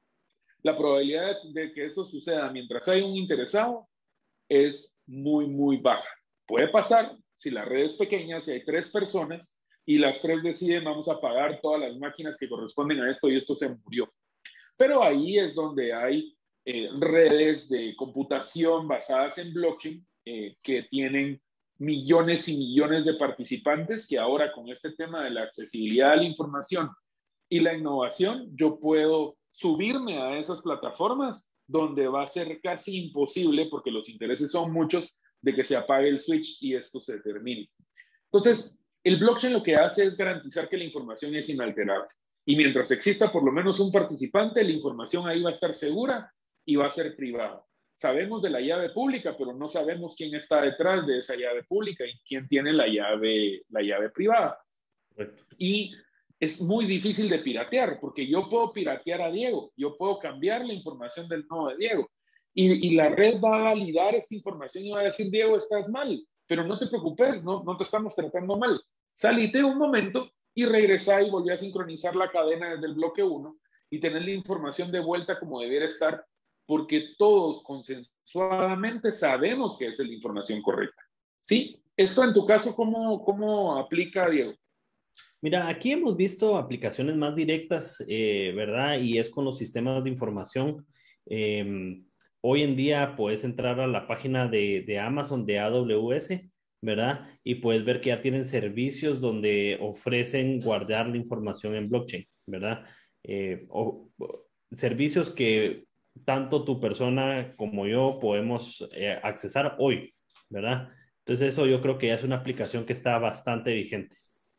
la probabilidad de que eso suceda mientras hay un interesado es muy, muy baja. Puede pasar si la red es pequeña, si hay tres personas y las tres deciden vamos a pagar todas las máquinas que corresponden a esto y esto se murió. Pero ahí es donde hay eh, redes de computación basadas en blockchain eh, que tienen millones y millones de participantes que ahora con este tema de la accesibilidad a la información y la innovación, yo puedo subirme a esas plataformas donde va a ser casi imposible, porque los intereses son muchos, de que se apague el switch y esto se termine. Entonces, el blockchain lo que hace es garantizar que la información es inalterable. Y mientras exista por lo menos un participante, la información ahí va a estar segura y va a ser privada. Sabemos de la llave pública, pero no sabemos quién está detrás de esa llave pública y quién tiene la llave, la llave privada. Correcto. Y es muy difícil de piratear, porque yo puedo piratear a Diego, yo puedo cambiar la información del nodo de Diego, y, y la red va a validar esta información y va a decir, Diego, estás mal, pero no te preocupes, no, no te estamos tratando mal. Salite un momento y regresa y volví a sincronizar la cadena desde el bloque uno y tener la información de vuelta como debiera estar, porque todos consensuadamente sabemos que esa es la información correcta. ¿Sí? Esto en tu caso, ¿cómo, cómo aplica, Diego? Mira, aquí hemos visto aplicaciones más directas, eh, ¿verdad? Y es con los sistemas de información. Eh, hoy en día puedes entrar a la página de, de Amazon, de A W S, ¿verdad? Y puedes ver que ya tienen servicios donde ofrecen guardar la información en blockchain, ¿verdad? Eh, o, o, servicios que tanto tu persona como yo podemos eh, accesar hoy, ¿verdad? Entonces eso yo creo que ya es una aplicación que está bastante vigente.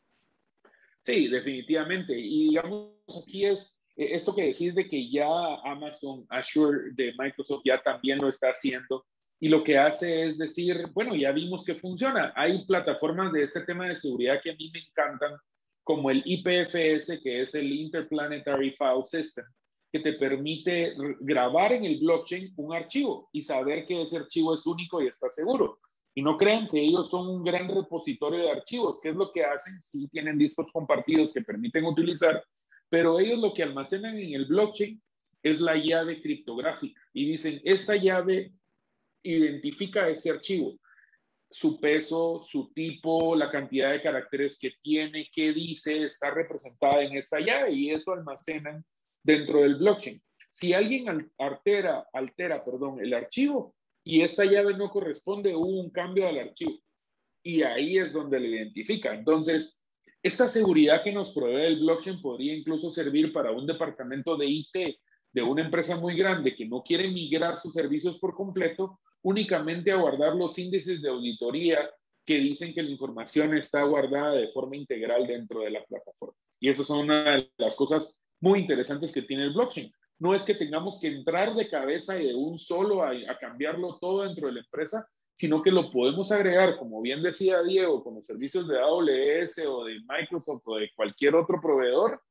Sí, definitivamente. Y digamos, aquí es eh, esto que decís de que ya Amazon, Azure de Microsoft ya también lo está haciendo. Y lo que hace es decir, bueno, ya vimos que funciona. Hay plataformas de este tema de seguridad que a mí me encantan, como el I P F S, que es el Interplanetary File System, que te permite grabar en el blockchain un archivo y saber que ese archivo es único y está seguro. Y no crean que ellos son un gran repositorio de archivos. ¿Qué es lo que hacen? Sí tienen discos compartidos que permiten utilizar, pero ellos lo que almacenan en el blockchain es la llave criptográfica. Y dicen, esta llave identifica este archivo, su peso, su tipo, la cantidad de caracteres que tiene, qué dice, está representada en esta llave, y eso almacenan dentro del blockchain. Si alguien altera, altera perdón, el archivo, y esta llave no corresponde, hubo un cambio al archivo. Y ahí es donde lo identifica. Entonces, esta seguridad que nos provee el blockchain podría incluso servir para un departamento de I T de una empresa muy grande que no quiere migrar sus servicios por completo, únicamente a guardar los índices de auditoría que dicen que la información está guardada de forma integral dentro de la plataforma. Y esas son una de las cosas muy interesantes que tiene el blockchain. No es que tengamos que entrar de cabeza y de un solo a, a cambiarlo todo dentro de la empresa, sino que lo podemos agregar, como bien decía Diego, como servicios de A W S o de Microsoft o de cualquier otro proveedor,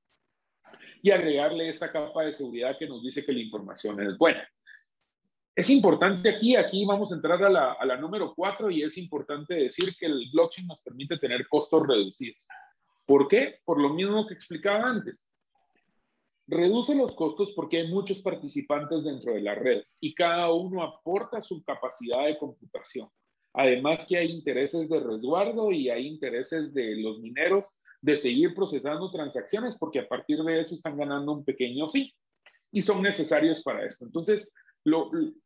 y agregarle esta capa de seguridad que nos dice que la información es buena. Es importante aquí, aquí vamos a entrar a la, a la número cuatro, y es importante decir que el blockchain nos permite tener costos reducidos. ¿Por qué? Por lo mismo que explicaba antes. Reduce los costos porque hay muchos participantes dentro de la red y cada uno aporta su capacidad de computación. Además que hay intereses de resguardo y hay intereses de los mineros de seguir procesando transacciones, porque a partir de eso están ganando un pequeño fee y son necesarios para esto. Entonces, lo,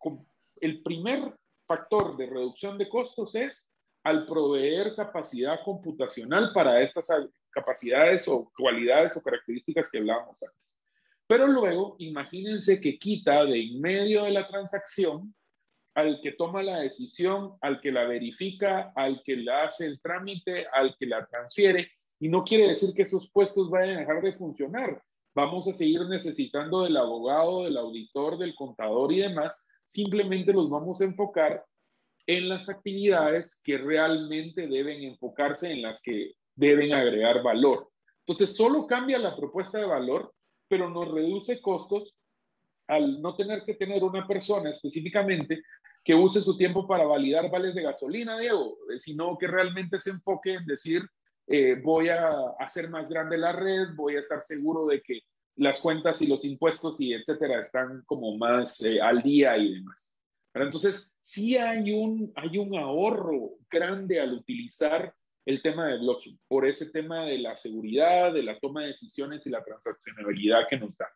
el primer factor de reducción de costos es al proveer capacidad computacional para estas capacidades o cualidades o características que hablábamos antes. Pero luego, imagínense que quita de en medio de la transacción al que toma la decisión, al que la verifica, al que le hace el trámite, al que la transfiere, y no quiere decir que esos puestos vayan a dejar de funcionar. Vamos a seguir necesitando del abogado, del auditor, del contador y demás. Simplemente los vamos a enfocar en las actividades que realmente deben enfocarse, en las que deben agregar valor. Entonces, solo cambia la propuesta de valor, pero nos reduce costos al no tener que tener una persona específicamente que use su tiempo para validar vales de gasolina, Diego, sino que realmente se enfoque en decir, eh, voy a hacer más grande la red, voy a estar seguro de que las cuentas y los impuestos y etcétera están como más eh, al día y demás. Pero entonces, sí hay un, hay un ahorro grande al utilizar el tema de blockchain, por ese tema de la seguridad, de la toma de decisiones y la transaccionalidad que nos da.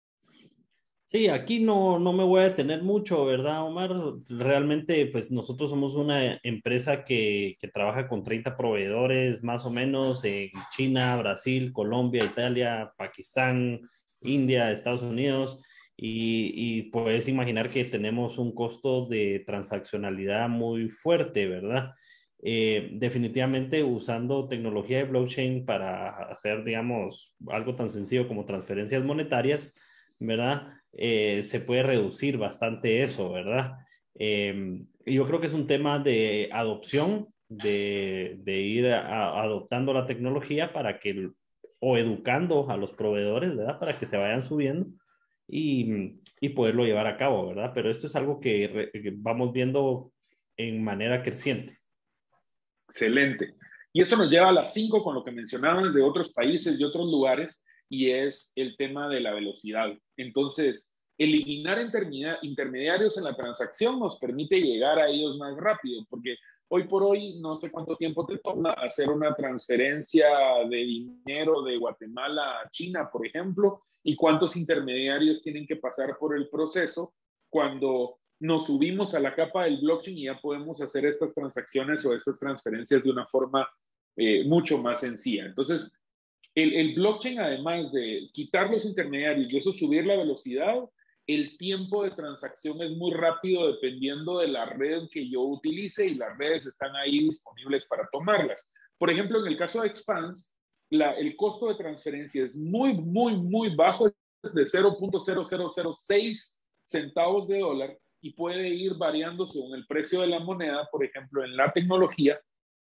Sí, aquí no, no me voy a detener mucho, ¿verdad, Omar? Realmente, pues nosotros somos una empresa que, que trabaja con treinta proveedores más o menos en China, Brasil, Colombia, Italia, Pakistán, India, Estados Unidos, y, y puedes imaginar que tenemos un costo de transaccionalidad muy fuerte, ¿verdad? Eh, definitivamente usando tecnología de blockchain para hacer, digamos, algo tan sencillo como transferencias monetarias, ¿verdad? Eh, se puede reducir bastante eso, ¿verdad? Eh, yo creo que es un tema de adopción, de, de ir a, a adoptando la tecnología para que, o educando a los proveedores, ¿verdad? Para que se vayan subiendo y, y poderlo llevar a cabo, ¿verdad? Pero esto es algo que, re, que vamos viendo en manera creciente. Excelente. Y eso nos lleva a las cinco con lo que mencionabas de otros países y otros lugares, y es el tema de la velocidad. Entonces, eliminar intermediarios en la transacción nos permite llegar a ellos más rápido, porque hoy por hoy no sé cuánto tiempo te toma hacer una transferencia de dinero de Guatemala a China, por ejemplo, y cuántos intermediarios tienen que pasar por el proceso cuando nos subimos a la capa del blockchain y ya podemos hacer estas transacciones o estas transferencias de una forma eh, mucho más sencilla. Entonces, el, el blockchain, además de quitar los intermediarios y eso subir la velocidad, el tiempo de transacción es muy rápido dependiendo de la red que yo utilice y las redes están ahí disponibles para tomarlas. Por ejemplo, en el caso de Expanse, la, el costo de transferencia es muy, muy, muy bajo, es de cero punto cero cero cero seis centavos de dólar y puede ir variando según el precio de la moneda, por ejemplo, en la tecnología,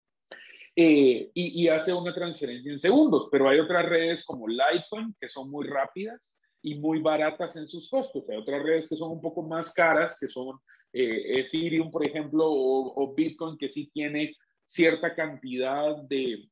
eh, y, y hace una transferencia en segundos. Pero hay otras redes como Litecoin que son muy rápidas y muy baratas en sus costos. Hay otras redes que son un poco más caras, que son eh, Ethereum, por ejemplo, o, o Bitcoin, que sí tiene cierta cantidad de,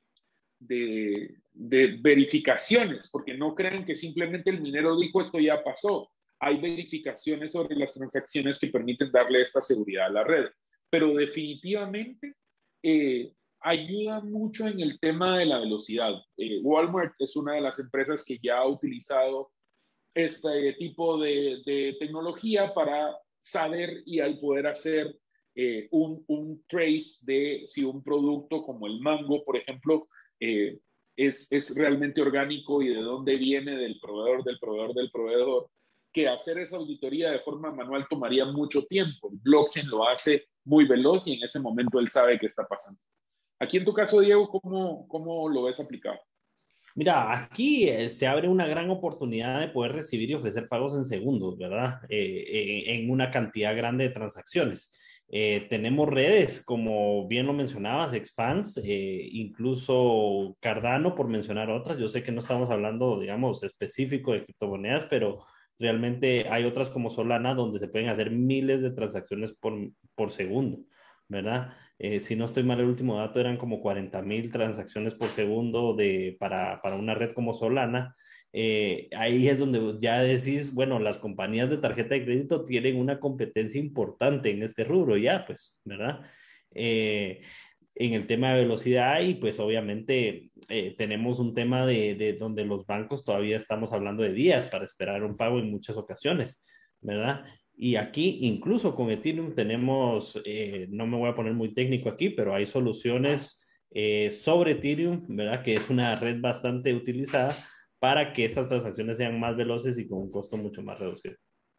de, de verificaciones, porque no crean que simplemente el minero dijo esto ya pasó. Hay verificaciones sobre las transacciones que permiten darle esta seguridad a la red. Pero definitivamente eh, ayuda mucho en el tema de la velocidad. Eh, Walmart es una de las empresas que ya ha utilizado este tipo de, de tecnología para saber y al poder hacer eh, un, un trace de si un producto como el mango, por ejemplo, eh, es, es realmente orgánico y de dónde viene del proveedor, del proveedor, del proveedor, que hacer esa auditoría de forma manual tomaría mucho tiempo. El blockchain lo hace muy veloz y en ese momento él sabe qué está pasando. Aquí en tu caso, Diego, ¿cómo, cómo lo ves aplicado? Mira, aquí eh, se abre una gran oportunidad de poder recibir y ofrecer pagos en segundos, ¿verdad? Eh, en, en una cantidad grande de transacciones. Eh, tenemos redes, como bien lo mencionabas, Expanse, eh, incluso Cardano, por mencionar otras. Yo sé que no estamos hablando, digamos, específico de criptomonedas, pero realmente hay otras como Solana donde se pueden hacer miles de transacciones por, por segundo, ¿verdad? Eh, si no estoy mal, el último dato eran como cuarenta mil transacciones por segundo de, para, para una red como Solana. Eh, ahí es donde ya decís, bueno, las compañías de tarjeta de crédito tienen una competencia importante en este rubro, ya, pues, ¿verdad? Eh, en el tema de velocidad y pues obviamente eh, tenemos un tema de, de donde los bancos todavía estamos hablando de días para esperar un pago en muchas ocasiones, ¿verdad? Y aquí, incluso con Ethereum, tenemos, eh, no me voy a poner muy técnico aquí, pero hay soluciones eh, sobre Ethereum, ¿verdad? Que es una red bastante utilizada para que estas transacciones sean más veloces y con un costo mucho más reducido.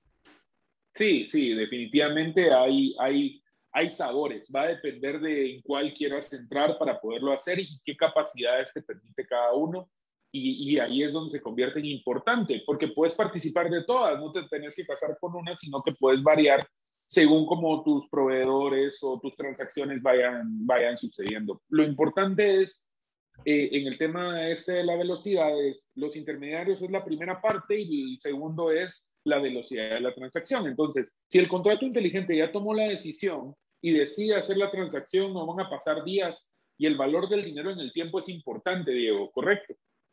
Sí, sí, definitivamente hay, hay, hay sabores. Va a depender de en cuál quieras entrar para poderlo hacer y qué capacidades te permite cada uno. Y, y ahí es donde se convierte en importante, porque puedes participar de todas, no te tenés que casar con una, sino que puedes variar según como tus proveedores o tus transacciones vayan, vayan sucediendo. Lo importante es, eh, en el tema este de la velocidad, es los intermediarios es la primera parte y el segundo es la velocidad de la transacción. Entonces, si el contrato inteligente ya tomó la decisión y decide hacer la transacción, no van a pasar días y el valor del dinero en el tiempo es importante, Diego, ¿correcto?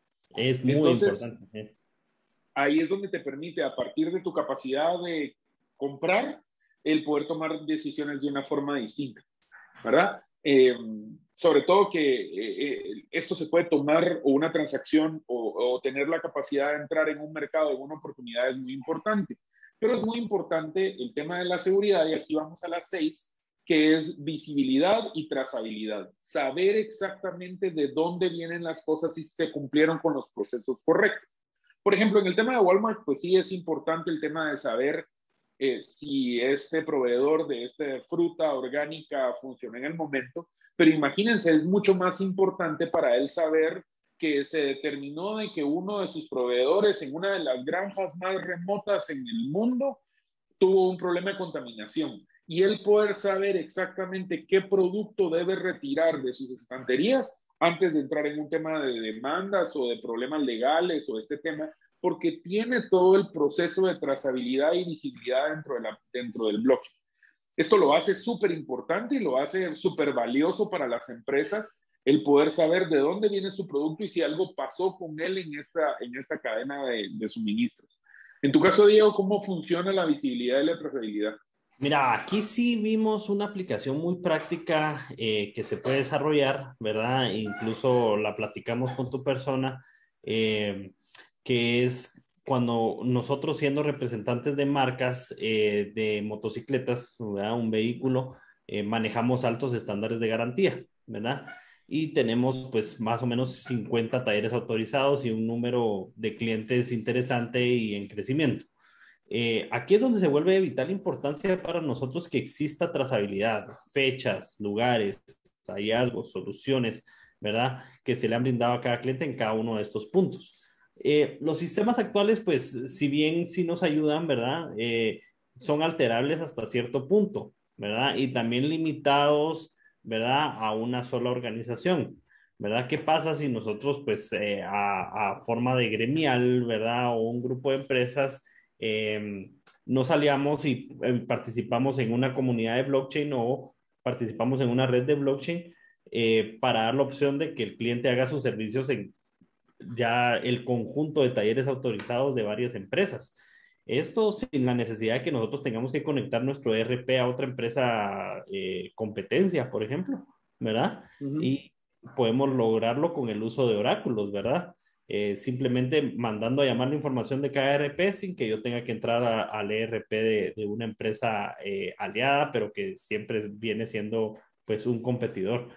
Es muy Entonces, importante. ¿Eh? ahí es donde te permite, a partir de tu capacidad de comprar, el poder tomar decisiones de una forma distinta, ¿verdad? Eh, sobre todo que eh, eh, esto se puede tomar o una transacción o, o tener la capacidad de entrar en un mercado, en una oportunidad es muy importante. Pero es muy importante el tema de la seguridad y aquí vamos a las seis, que es visibilidad y trazabilidad. Saber exactamente de dónde vienen las cosas y si se cumplieron con los procesos correctos. Por ejemplo, en el tema de Walmart, pues sí es importante el tema de saber eh, si este proveedor de esta fruta orgánica funciona en el momento, pero imagínense, es mucho más importante para él saber que se determinó de que uno de sus proveedores en una de las granjas más remotas en el mundo tuvo un problema de contaminación y él poder saber exactamente qué producto debe retirar de sus estanterías antes de entrar en un tema de demandas o de problemas legales o este tema, porque tiene todo el proceso de trazabilidad y visibilidad dentro, de la, dentro del blockchain. Esto lo hace súper importante y lo hace súper valioso para las empresas el poder saber de dónde viene su producto y si algo pasó con él en esta, en esta cadena de, de suministros. En tu caso, Diego, ¿cómo funciona la visibilidad y la trazabilidad? Mira, aquí sí vimos una aplicación muy práctica eh, que se puede desarrollar, ¿verdad? Incluso la platicamos con tu persona, eh, que es cuando nosotros siendo representantes de marcas eh, de motocicletas, ¿verdad? Un vehículo, eh, manejamos altos estándares de garantía, ¿verdad? Y tenemos pues más o menos cincuenta talleres autorizados y un número de clientes interesante y en crecimiento. Eh, aquí es donde se vuelve de vital importancia para nosotros que exista trazabilidad, fechas, lugares, hallazgos, soluciones, ¿verdad? Que se le han brindado a cada cliente en cada uno de estos puntos. Eh, los sistemas actuales, pues, si bien sí nos ayudan, ¿verdad? Eh, son alterables hasta cierto punto, ¿verdad? Y también limitados, ¿verdad? A una sola organización. ¿Verdad? ¿Qué pasa si nosotros, pues, eh, a, a forma de gremial, ¿verdad? O un grupo de empresas, eh, nos aliamos y eh, participamos en una comunidad de blockchain o participamos en una red de blockchain eh, para dar la opción de que el cliente haga sus servicios en ya el conjunto de talleres autorizados de varias empresas? Esto sin la necesidad de que nosotros tengamos que conectar nuestro E R P a otra empresa eh, competencia, por ejemplo, ¿verdad? Uh-huh. Y podemos lograrlo con el uso de oráculos, ¿verdad? Eh, simplemente mandando a llamar la información de cada E R P sin que yo tenga que entrar a, al E R P de, de una empresa eh, aliada, pero que siempre viene siendo pues un competidor.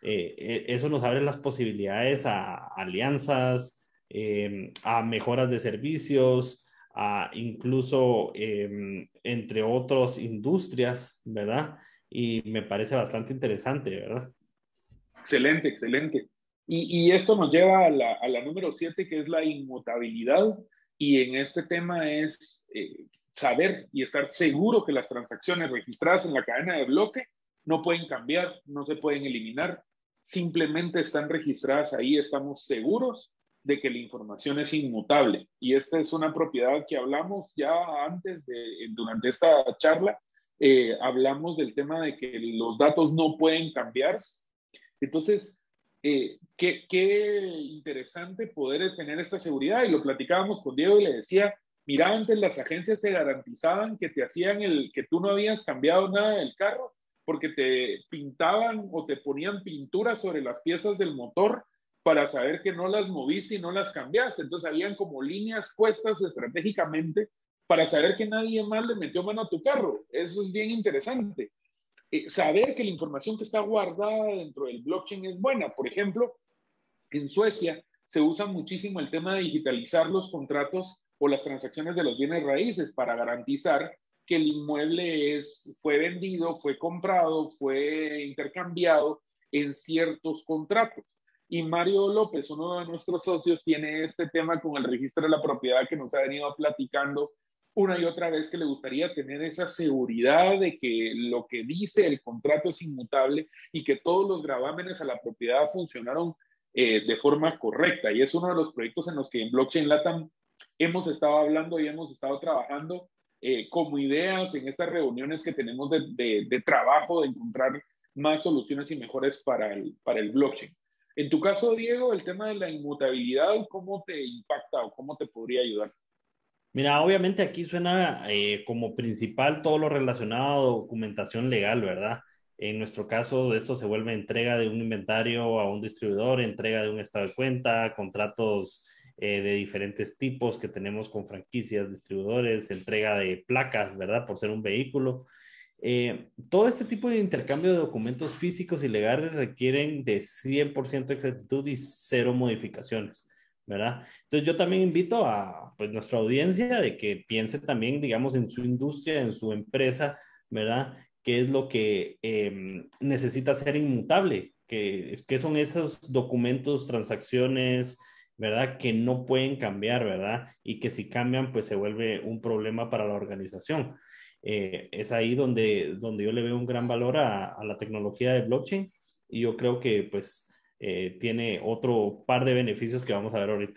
Eh, eso nos abre las posibilidades a alianzas, eh, a mejoras de servicios, a incluso eh, entre otras industrias, ¿verdad? Y me parece bastante interesante, ¿verdad? Excelente, excelente. Y, y esto nos lleva a la, a la número siete, que es la inmutabilidad. Y en este tema es eh, saber y estar seguro que las transacciones registradas en la cadena de bloque no pueden cambiar, no se pueden eliminar, simplemente están registradas ahí, estamos seguros de que la información es inmutable. Y esta es una propiedad que hablamos ya antes, de, durante esta charla, eh, hablamos del tema de que los datos no pueden cambiarse. Entonces, eh, qué, qué interesante poder tener esta seguridad. Y lo platicábamos con Diego y le decía, mira, antes las agencias se garantizaban que te hacían el, que tú no habías cambiado nada del carro, porque te pintaban o te ponían pintura sobre las piezas del motor para saber que no las moviste y no las cambiaste. Entonces habían como líneas puestas estratégicamente para saber que nadie más le metió mano a tu carro. Eso es bien interesante. Eh, saber que la información que está guardada dentro del blockchain es buena. Por ejemplo, en Suecia se usa muchísimo el tema de digitalizar los contratos o las transacciones de los bienes raíces para garantizar que el inmueble es, fue vendido, fue comprado, fue intercambiado en ciertos contratos. Y Mario López, uno de nuestros socios, tiene este tema con el registro de la propiedad que nos ha venido platicando una y otra vez, que le gustaría tener esa seguridad de que lo que dice el contrato es inmutable y que todos los gravámenes a la propiedad funcionaron eh, de forma correcta. Y es uno de los proyectos en los que en Blockchain Latam hemos estado hablando y hemos estado trabajando eh, como ideas en estas reuniones que tenemos de, de, de trabajo, de encontrar más soluciones y mejores para el, para el blockchain. En tu caso, Diego, el tema de la inmutabilidad, ¿cómo te impacta o cómo te podría ayudar? Mira, obviamente aquí suena eh, como principal todo lo relacionado a documentación legal, ¿verdad? En nuestro caso, esto se vuelve entrega de un inventario a un distribuidor, entrega de un estado de cuenta, contratos eh, de diferentes tipos que tenemos con franquicias, distribuidores, entrega de placas, ¿verdad? Por ser un vehículo. Eh, todo este tipo de intercambio de documentos físicos y legales requieren de cien por ciento exactitud y cero modificaciones, ¿verdad? Entonces yo también invito a pues, nuestra audiencia de que piense también, digamos, en su industria, en su empresa, ¿verdad? ¿Qué es lo que eh, necesita ser inmutable? ¿Qué, ¿Qué son esos documentos, transacciones, ¿verdad? Que no pueden cambiar, ¿verdad? Y que si cambian, pues se vuelve un problema para la organización. Eh, es ahí donde, donde yo le veo un gran valor a, a la tecnología de blockchain y yo creo que pues eh, tiene otro par de beneficios que vamos a ver ahorita.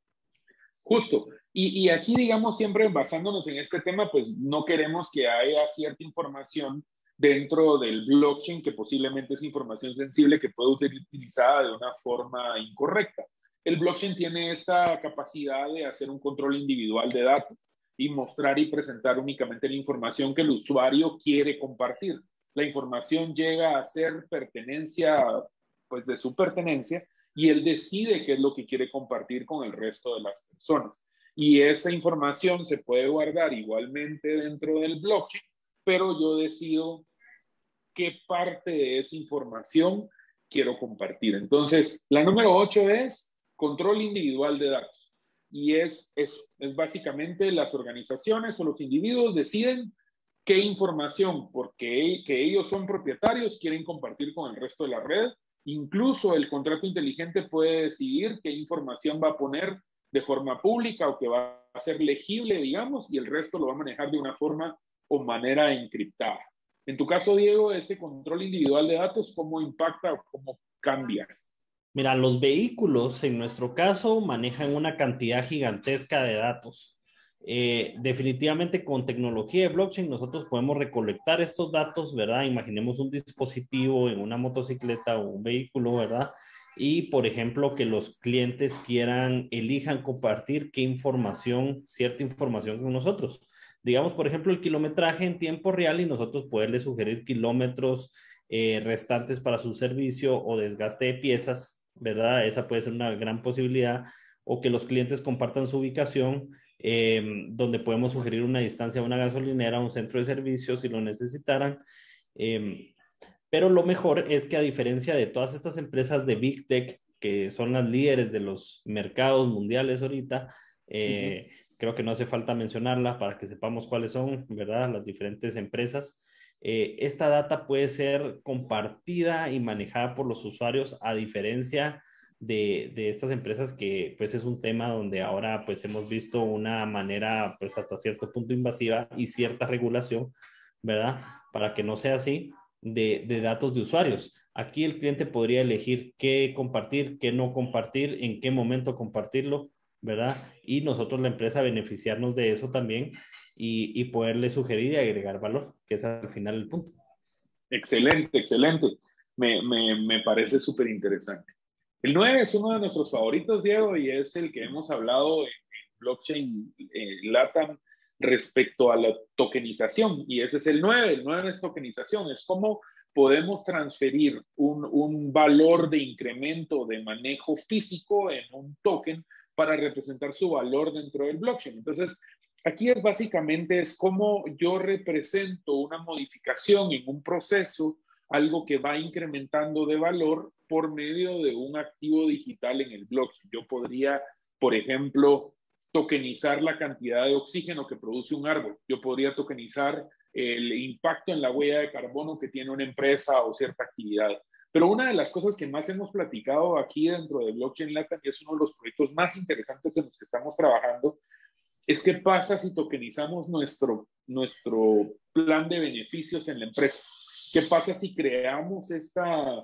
Justo. Y, y aquí, digamos, siempre basándonos en este tema, pues no queremos que haya cierta información dentro del blockchain que posiblemente es información sensible que puede ser utilizada de una forma incorrecta. El blockchain tiene esta capacidad de hacer un control individual de datos y mostrar y presentar únicamente la información que el usuario quiere compartir. La información llega a ser pertenencia, pues de su pertenencia, y él decide qué es lo que quiere compartir con el resto de las personas. y esa información se puede guardar igualmente dentro del blockchain, pero yo decido qué parte de esa información quiero compartir. Entonces, la número ocho es control individual de datos. Y es, es, es básicamente las organizaciones o los individuos deciden qué información, porque que ellos son propietarios, quieren compartir con el resto de la red. Incluso el contrato inteligente puede decidir qué información va a poner de forma pública o que va a ser legible, digamos, y el resto lo va a manejar de una forma o manera encriptada. En tu caso, Diego, este control individual de datos, ¿cómo impacta o cómo cambia? Mira, los vehículos en nuestro caso manejan una cantidad gigantesca de datos. Eh, definitivamente con tecnología de blockchain nosotros podemos recolectar estos datos, ¿verdad? Imaginemos un dispositivo en una motocicleta o un vehículo, ¿verdad? Y, por ejemplo, que los clientes quieran, elijan compartir qué información, cierta información con nosotros. Digamos, por ejemplo, el kilometraje en tiempo real y nosotros poderle sugerir kilómetros eh, restantes para su servicio o desgaste de piezas, ¿verdad? Esa puede ser una gran posibilidad. O que los clientes compartan su ubicación, eh, donde podemos sugerir una distancia a una gasolinera, a un centro de servicios si lo necesitaran. Eh, pero lo mejor es que a diferencia de todas estas empresas de Big Tech, que son las líderes de los mercados mundiales ahorita, eh, uh-huh. creo que no hace falta mencionarla para que sepamos cuáles son, ¿verdad? Las diferentes empresas. Eh, esta data puede ser compartida y manejada por los usuarios a diferencia de, de estas empresas que pues es un tema donde ahora pues hemos visto una manera pues hasta cierto punto invasiva y cierta regulación, ¿verdad? Para que no sea así. De, de datos de usuarios. Aquí el cliente podría elegir qué compartir, qué no compartir, en qué momento compartirlo, ¿verdad? Y nosotros, la empresa, beneficiarnos de eso también y, y poderle sugerir y agregar valor, que es al final el punto. Excelente, excelente. Me, me, me parece súper interesante. El nueve es uno de nuestros favoritos, Diego, y es el que hemos hablado en, en Blockchain en LATAM respecto a la tokenización, y ese es el nueve. El nueve es tokenización, es cómo podemos transferir un, un valor de incremento de manejo físico en un token para representar su valor dentro del blockchain. Entonces, aquí es básicamente es cómo yo represento una modificación en un proceso, algo que va incrementando de valor por medio de un activo digital en el blockchain. Yo podría, por ejemplo, tokenizar la cantidad de oxígeno que produce un árbol. Yo podría tokenizar el impacto en la huella de carbono que tiene una empresa o cierta actividad. Pero una de las cosas que más hemos platicado aquí dentro de Blockchain LATAM, y es uno de los proyectos más interesantes en los que estamos trabajando, es qué pasa si tokenizamos nuestro, nuestro plan de beneficios en la empresa. ¿Qué pasa si creamos esta...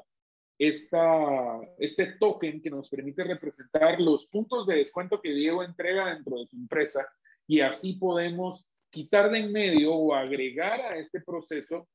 Esta, este token que nos permite representar los puntos de descuento que Diego entrega dentro de su empresa, y así podemos quitar de en medio o agregar a este proceso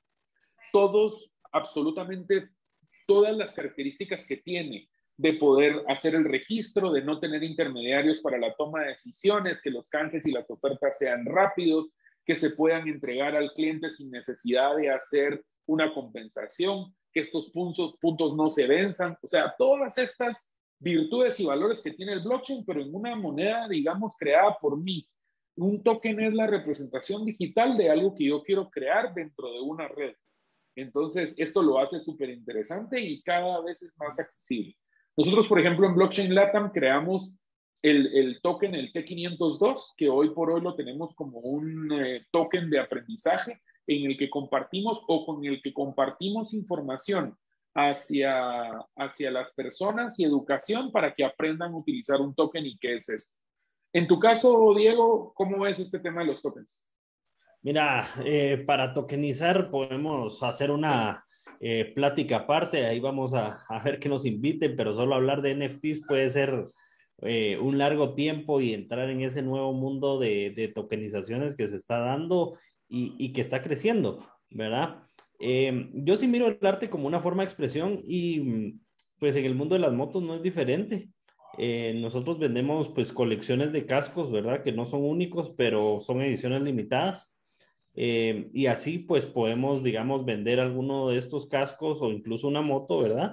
todos, absolutamente todas las características que tiene de poder hacer el registro, de no tener intermediarios para la toma de decisiones, que los canjes y las ofertas sean rápidos, que se puedan entregar al cliente sin necesidad de hacer una compensación, que estos puntos, puntos no se venzan. O sea, todas estas virtudes y valores que tiene el blockchain, pero en una moneda, digamos, creada por mí. Un token es la representación digital de algo que yo quiero crear dentro de una red. Entonces, esto lo hace súper interesante y cada vez es más accesible. Nosotros, por ejemplo, en Blockchain LATAM creamos el, el token, el T quinientos dos, que hoy por hoy lo tenemos como un eh, token de aprendizaje en el que compartimos o con el que compartimos información hacia, hacia las personas y educación para que aprendan a utilizar un token y qué es esto. En tu caso, Diego, ¿cómo ves este tema de los tokens? Mira, eh, para tokenizar podemos hacer una eh, plática aparte, ahí vamos a, a ver que nos inviten, pero solo hablar de N F Ts puede ser eh, un largo tiempo y entrar en ese nuevo mundo de, de tokenizaciones que se está dando y, y que está creciendo, ¿verdad? Eh, yo sí miro el arte como una forma de expresión y pues en el mundo de las motos no es diferente. Eh, nosotros vendemos pues colecciones de cascos, ¿verdad? Que no son únicos, pero son ediciones limitadas. Eh, y así pues podemos, digamos, vender alguno de estos cascos o incluso una moto, ¿verdad?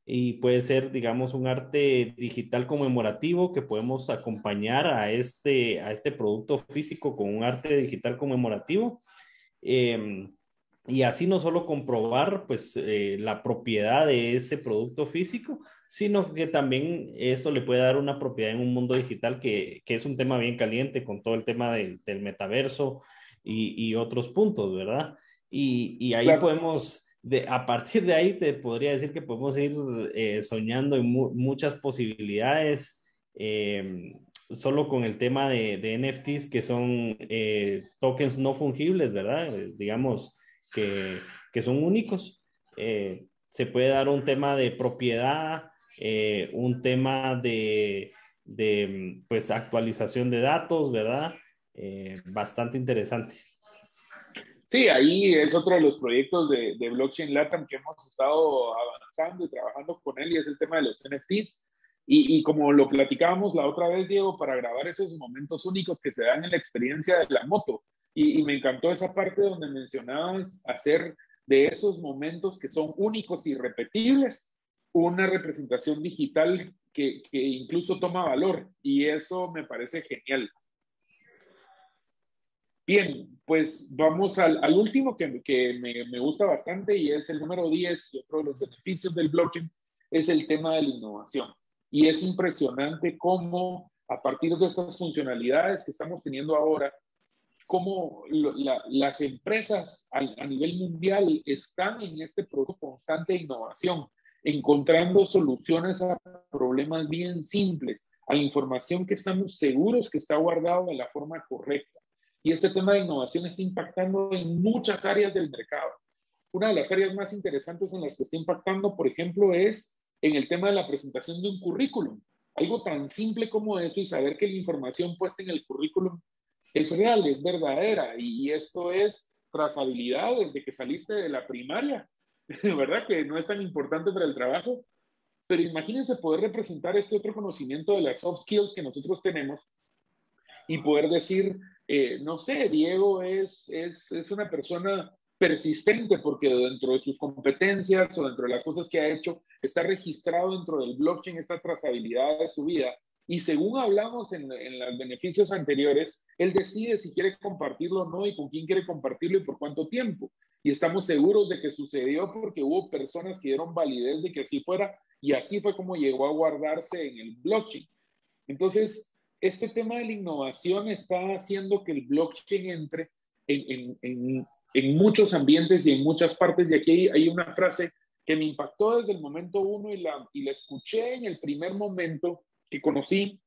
y puede ser, digamos, un arte digital conmemorativo que podemos acompañar a este, a este producto físico con un arte digital conmemorativo. Eh, y así no solo comprobar pues eh, la propiedad de ese producto físico, sino que también esto le puede dar una propiedad en un mundo digital que, que es un tema bien caliente con todo el tema del, del metaverso y, y, otros puntos, ¿verdad? Y, y ahí Claro. podemos, de, a partir de ahí te podría decir que podemos ir eh, soñando en mu muchas posibilidades. Eh, solo con el tema de, de N F Ts que son eh, tokens no fungibles, ¿verdad? Eh, digamos que, que son únicos. Eh, se puede dar un tema de propiedad, eh, un tema de, de, pues, actualización de datos, ¿verdad? Eh, bastante interesante. Sí, ahí es otro de los proyectos de, de Blockchain Latam que hemos estado avanzando y trabajando con él y es el tema de los N F Ts. Y, y como lo platicábamos la otra vez, Diego, para grabar esos momentos únicos que se dan en la experiencia de la moto. Y, y me encantó esa parte donde mencionabas hacer de esos momentos que son únicos y irrepetibles una representación digital que, que incluso toma valor. Y eso me parece genial. Bien, pues vamos al, al último que, que me, me, gusta bastante y es el número diez y otro de los beneficios del blockchain es el tema de la innovación. Y es impresionante cómo a partir de estas funcionalidades que estamos teniendo ahora, cómo lo, la, las empresas a, a nivel mundial están en este proceso constante de innovación, encontrando soluciones a problemas bien simples, a información que estamos seguros que está guardada de la forma correcta. Y este tema de innovación está impactando en muchas áreas del mercado. Una de las áreas más interesantes en las que está impactando, por ejemplo, es en el tema de la presentación de un currículum. Algo tan simple como eso y saber que la información puesta en el currículum es real, es verdadera. Y esto es trazabilidad desde que saliste de la primaria, ¿verdad? Que no es tan importante para el trabajo. Pero imagínense poder representar este otro conocimiento de las soft skills que nosotros tenemos y poder decir, eh, no sé, Diego es, es, es una persona persistente porque dentro de sus competencias o dentro de las cosas que ha hecho, está registrado dentro del blockchain esta trazabilidad de su vida. Y según hablamos en, en los beneficios anteriores, él decide si quiere compartirlo o no y con quién quiere compartirlo y por cuánto tiempo. Y estamos seguros de que sucedió porque hubo personas que dieron validez de que así fuera y así fue como llegó a guardarse en el blockchain. Entonces, este tema de la innovación está haciendo que el blockchain entre en, en, en, en muchos ambientes y en muchas partes. Y aquí hay, hay una frase que me impactó desde el momento uno y la, y la escuché en el primer momento que conocí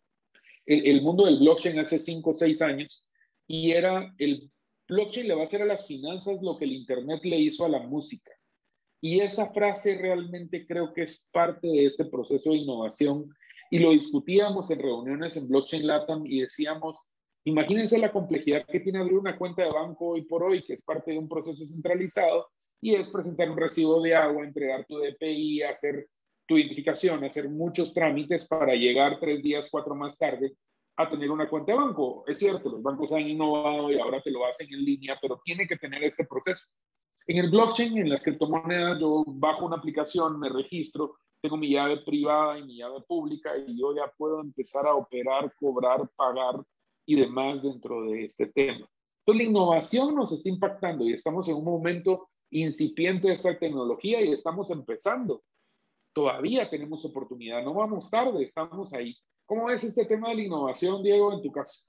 el, el mundo del blockchain hace cinco o seis años. Y era el blockchain le va a hacer a las finanzas lo que el internet le hizo a la música. Y esa frase realmente creo que es parte de este proceso de innovación y lo discutíamos en reuniones en Blockchain Latam y decíamos, imagínense la complejidad que tiene abrir una cuenta de banco hoy por hoy, que es parte de un proceso centralizado y es presentar un recibo de agua, entregar tu D P I, hacer tu identificación, hacer muchos trámites para llegar tres días, cuatro más tarde a tener una cuenta de banco. Es cierto, los bancos han innovado y ahora te lo hacen en línea, pero tiene que tener este proceso. En el blockchain, en las criptomonedas, yo bajo una aplicación, me registro, tengo mi llave privada y mi llave pública y yo ya puedo empezar a operar, cobrar, pagar y demás dentro de este tema. Entonces, la innovación nos está impactando y estamos en un momento incipiente de esta tecnología y estamos empezando. Todavía tenemos oportunidad, no vamos tarde, estamos ahí. ¿Cómo ves este tema de la innovación, Diego, en tu caso?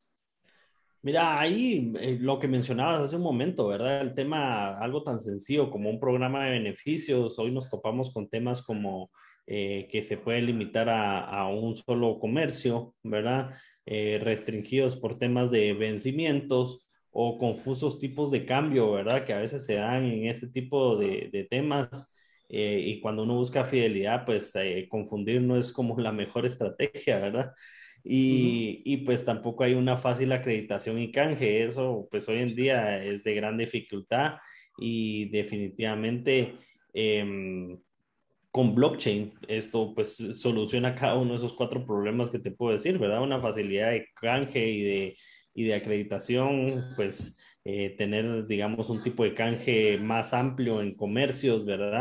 Mira, ahí eh, lo que mencionabas hace un momento, ¿verdad? El tema, algo tan sencillo como un programa de beneficios. Hoy nos topamos con temas como eh, que se puede limitar a, a un solo comercio, ¿verdad? Eh, restringidos por temas de vencimientos o confusos tipos de cambio, ¿verdad? Que a veces se dan en ese tipo de, de temas. Eh, y cuando uno busca fidelidad, pues eh, confundir no es como la mejor estrategia, ¿verdad? Uh-huh. Y, y pues tampoco hay una fácil acreditación y canje. Eso pues hoy en día es de gran dificultad y definitivamente eh, con blockchain esto pues soluciona cada uno de esos cuatro problemas que te puedo decir, ¿verdad? Una facilidad de canje y de, y de acreditación, pues eh, tener digamos un tipo de canje más amplio en comercios, ¿verdad?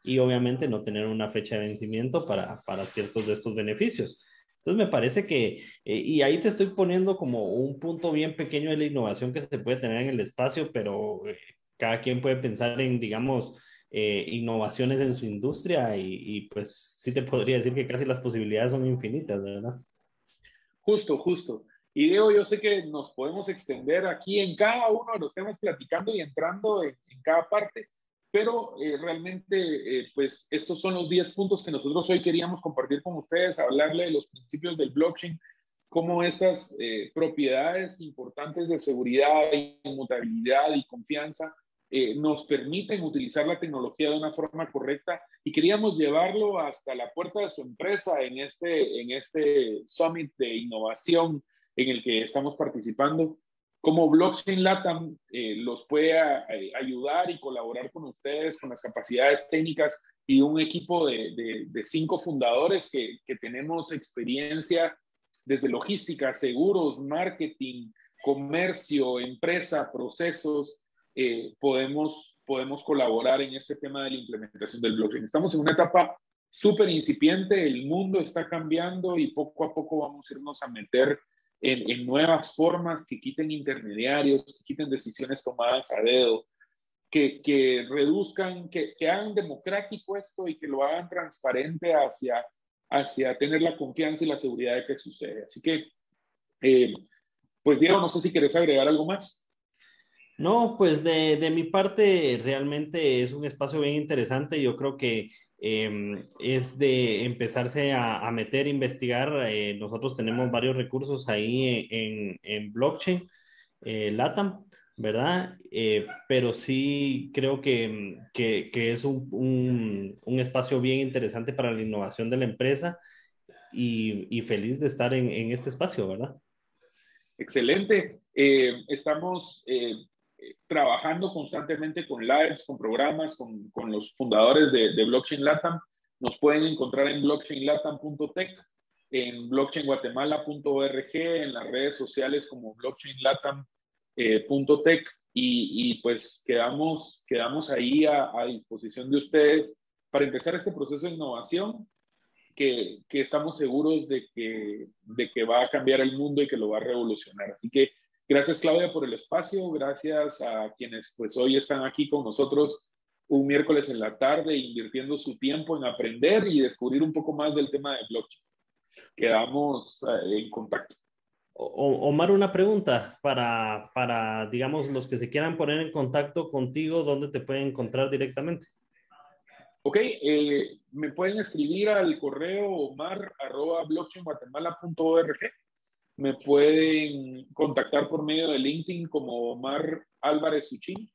y obviamente no tener una fecha de vencimiento para, para ciertos de estos beneficios. Entonces me parece que, eh, y ahí te estoy poniendo como un punto bien pequeño de la innovación que se puede tener en el espacio, pero eh, cada quien puede pensar en, digamos, eh, innovaciones en su industria y, y pues sí te podría decir que casi las posibilidades son infinitas, ¿verdad? Justo, justo. Y Diego, yo sé que nos podemos extender aquí en cada uno de los temas platicando y entrando en, en cada parte, pero eh, realmente, eh, pues estos son los diez puntos que nosotros hoy queríamos compartir con ustedes, hablarle de los principios del blockchain, cómo estas eh, propiedades importantes de seguridad, inmutabilidad y confianza eh, nos permiten utilizar la tecnología de una forma correcta y queríamos llevarlo hasta la puerta de su empresa en este, en este summit de innovación en el que estamos participando. Como Blockchain Latam eh, los puede a, a ayudar y colaborar con ustedes con las capacidades técnicas y un equipo de, de, de cinco fundadores que, que tenemos experiencia desde logística, seguros, marketing, comercio, empresa, procesos, eh, podemos, podemos colaborar en este tema de la implementación del blockchain. Estamos en una etapa súper incipiente, el mundo está cambiando y poco a poco vamos a irnos a meter en, en nuevas formas que quiten intermediarios, que quiten decisiones tomadas a dedo, que, que reduzcan, que, que hagan democrático esto y que lo hagan transparente hacia, hacia tener la confianza y la seguridad de que sucede. Así que, eh, pues Diego, no sé si quieres agregar algo más. No, pues de, de mi parte realmente es un espacio bien interesante. Yo creo que eh, es de empezarse a, a meter, investigar. Eh, nosotros tenemos varios recursos ahí en, en blockchain, eh, LATAM, ¿verdad? Eh, pero sí creo que, que, que es un, un, un espacio bien interesante para la innovación de la empresa y, y feliz de estar en, en este espacio, ¿verdad? Excelente. Eh, estamos eh, trabajando constantemente con lives, con programas, con, con los fundadores de, de Blockchain Latam. Nos pueden encontrar en blockchain latam punto tech, en blockchain guatemala punto org, en las redes sociales como blockchain latam punto tech y, y, pues quedamos, quedamos ahí a, a disposición de ustedes para empezar este proceso de innovación que, que estamos seguros de que, de que va a cambiar el mundo y que lo va a revolucionar. Así que gracias, Claudia, por el espacio. Gracias a quienes pues hoy están aquí con nosotros un miércoles en la tarde invirtiendo su tiempo en aprender y descubrir un poco más del tema de blockchain. Quedamos eh, en contacto. O- Omar, una pregunta para, para, digamos, los que se quieran poner en contacto contigo, ¿dónde te pueden encontrar directamente? Ok, eh, me pueden escribir al correo omar arroba blockchain guatemala punto org. Me pueden contactar por medio de LinkedIn como Omar Álvarez Uchín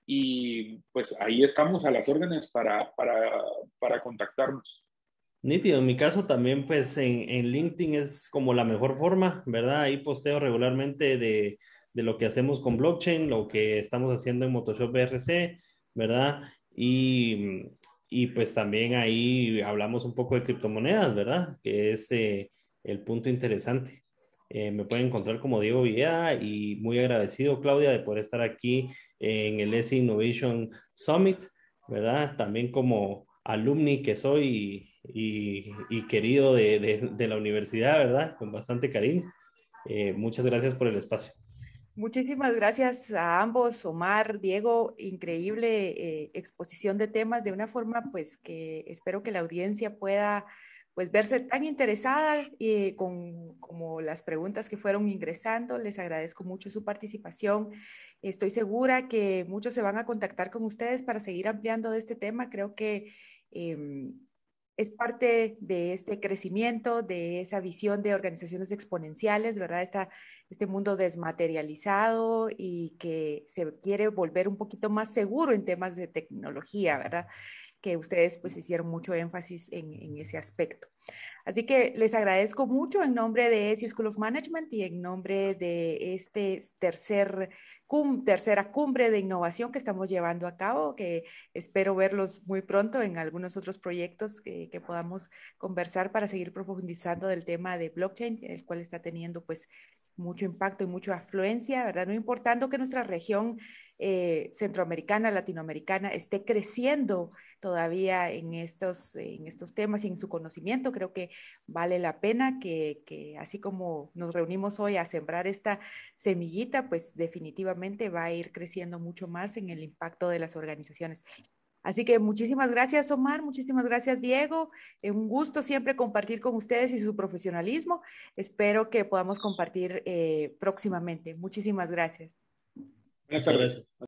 y pues ahí estamos a las órdenes para, para, para contactarnos. Nítido, en mi caso también, pues en, en LinkedIn es como la mejor forma, ¿verdad? Ahí posteo regularmente de, de lo que hacemos con blockchain, lo que estamos haciendo en Motoshop B R C, ¿verdad? Y, y pues también ahí hablamos un poco de criptomonedas, ¿verdad? Que es eh, el punto interesante. Eh, me pueden encontrar como Diego Villeda y muy agradecido, Claudia, de poder estar aquí en el S Innovation Summit, ¿verdad? También como alumni que soy y, y querido de, de, de, la universidad, ¿verdad? Con bastante cariño. Eh, muchas gracias por el espacio. Muchísimas gracias a ambos, Omar, Diego, increíble eh, exposición de temas de una forma pues que espero que la audiencia pueda pues verse tan interesada eh, con como las preguntas que fueron ingresando. Les agradezco mucho su participación. Estoy segura que muchos se van a contactar con ustedes para seguir ampliando de este tema. Creo que eh, es parte de este crecimiento, de esa visión de organizaciones exponenciales, ¿verdad? Esta, este mundo desmaterializado y que se quiere volver un poquito más seguro en temas de tecnología, ¿verdad? Que ustedes pues hicieron mucho énfasis en, en ese aspecto. Así que les agradezco mucho en nombre de E S I School of Management y en nombre de este tercer, cum, tercera cumbre de innovación que estamos llevando a cabo, que espero verlos muy pronto en algunos otros proyectos que, que podamos conversar para seguir profundizando del tema de blockchain, el cual está teniendo pues mucho impacto y mucha afluencia, ¿verdad? No importando que nuestra región eh, centroamericana, latinoamericana, esté creciendo todavía en estos, en estos temas y en su conocimiento, creo que vale la pena que, que así como nos reunimos hoy a sembrar esta semillita, pues definitivamente va a ir creciendo mucho más en el impacto de las organizaciones. Así que muchísimas gracias, Omar, muchísimas gracias, Diego. Eh, un gusto siempre compartir con ustedes y su profesionalismo. Espero que podamos compartir eh, próximamente. Muchísimas gracias. Buenas Muchas tardes. gracias.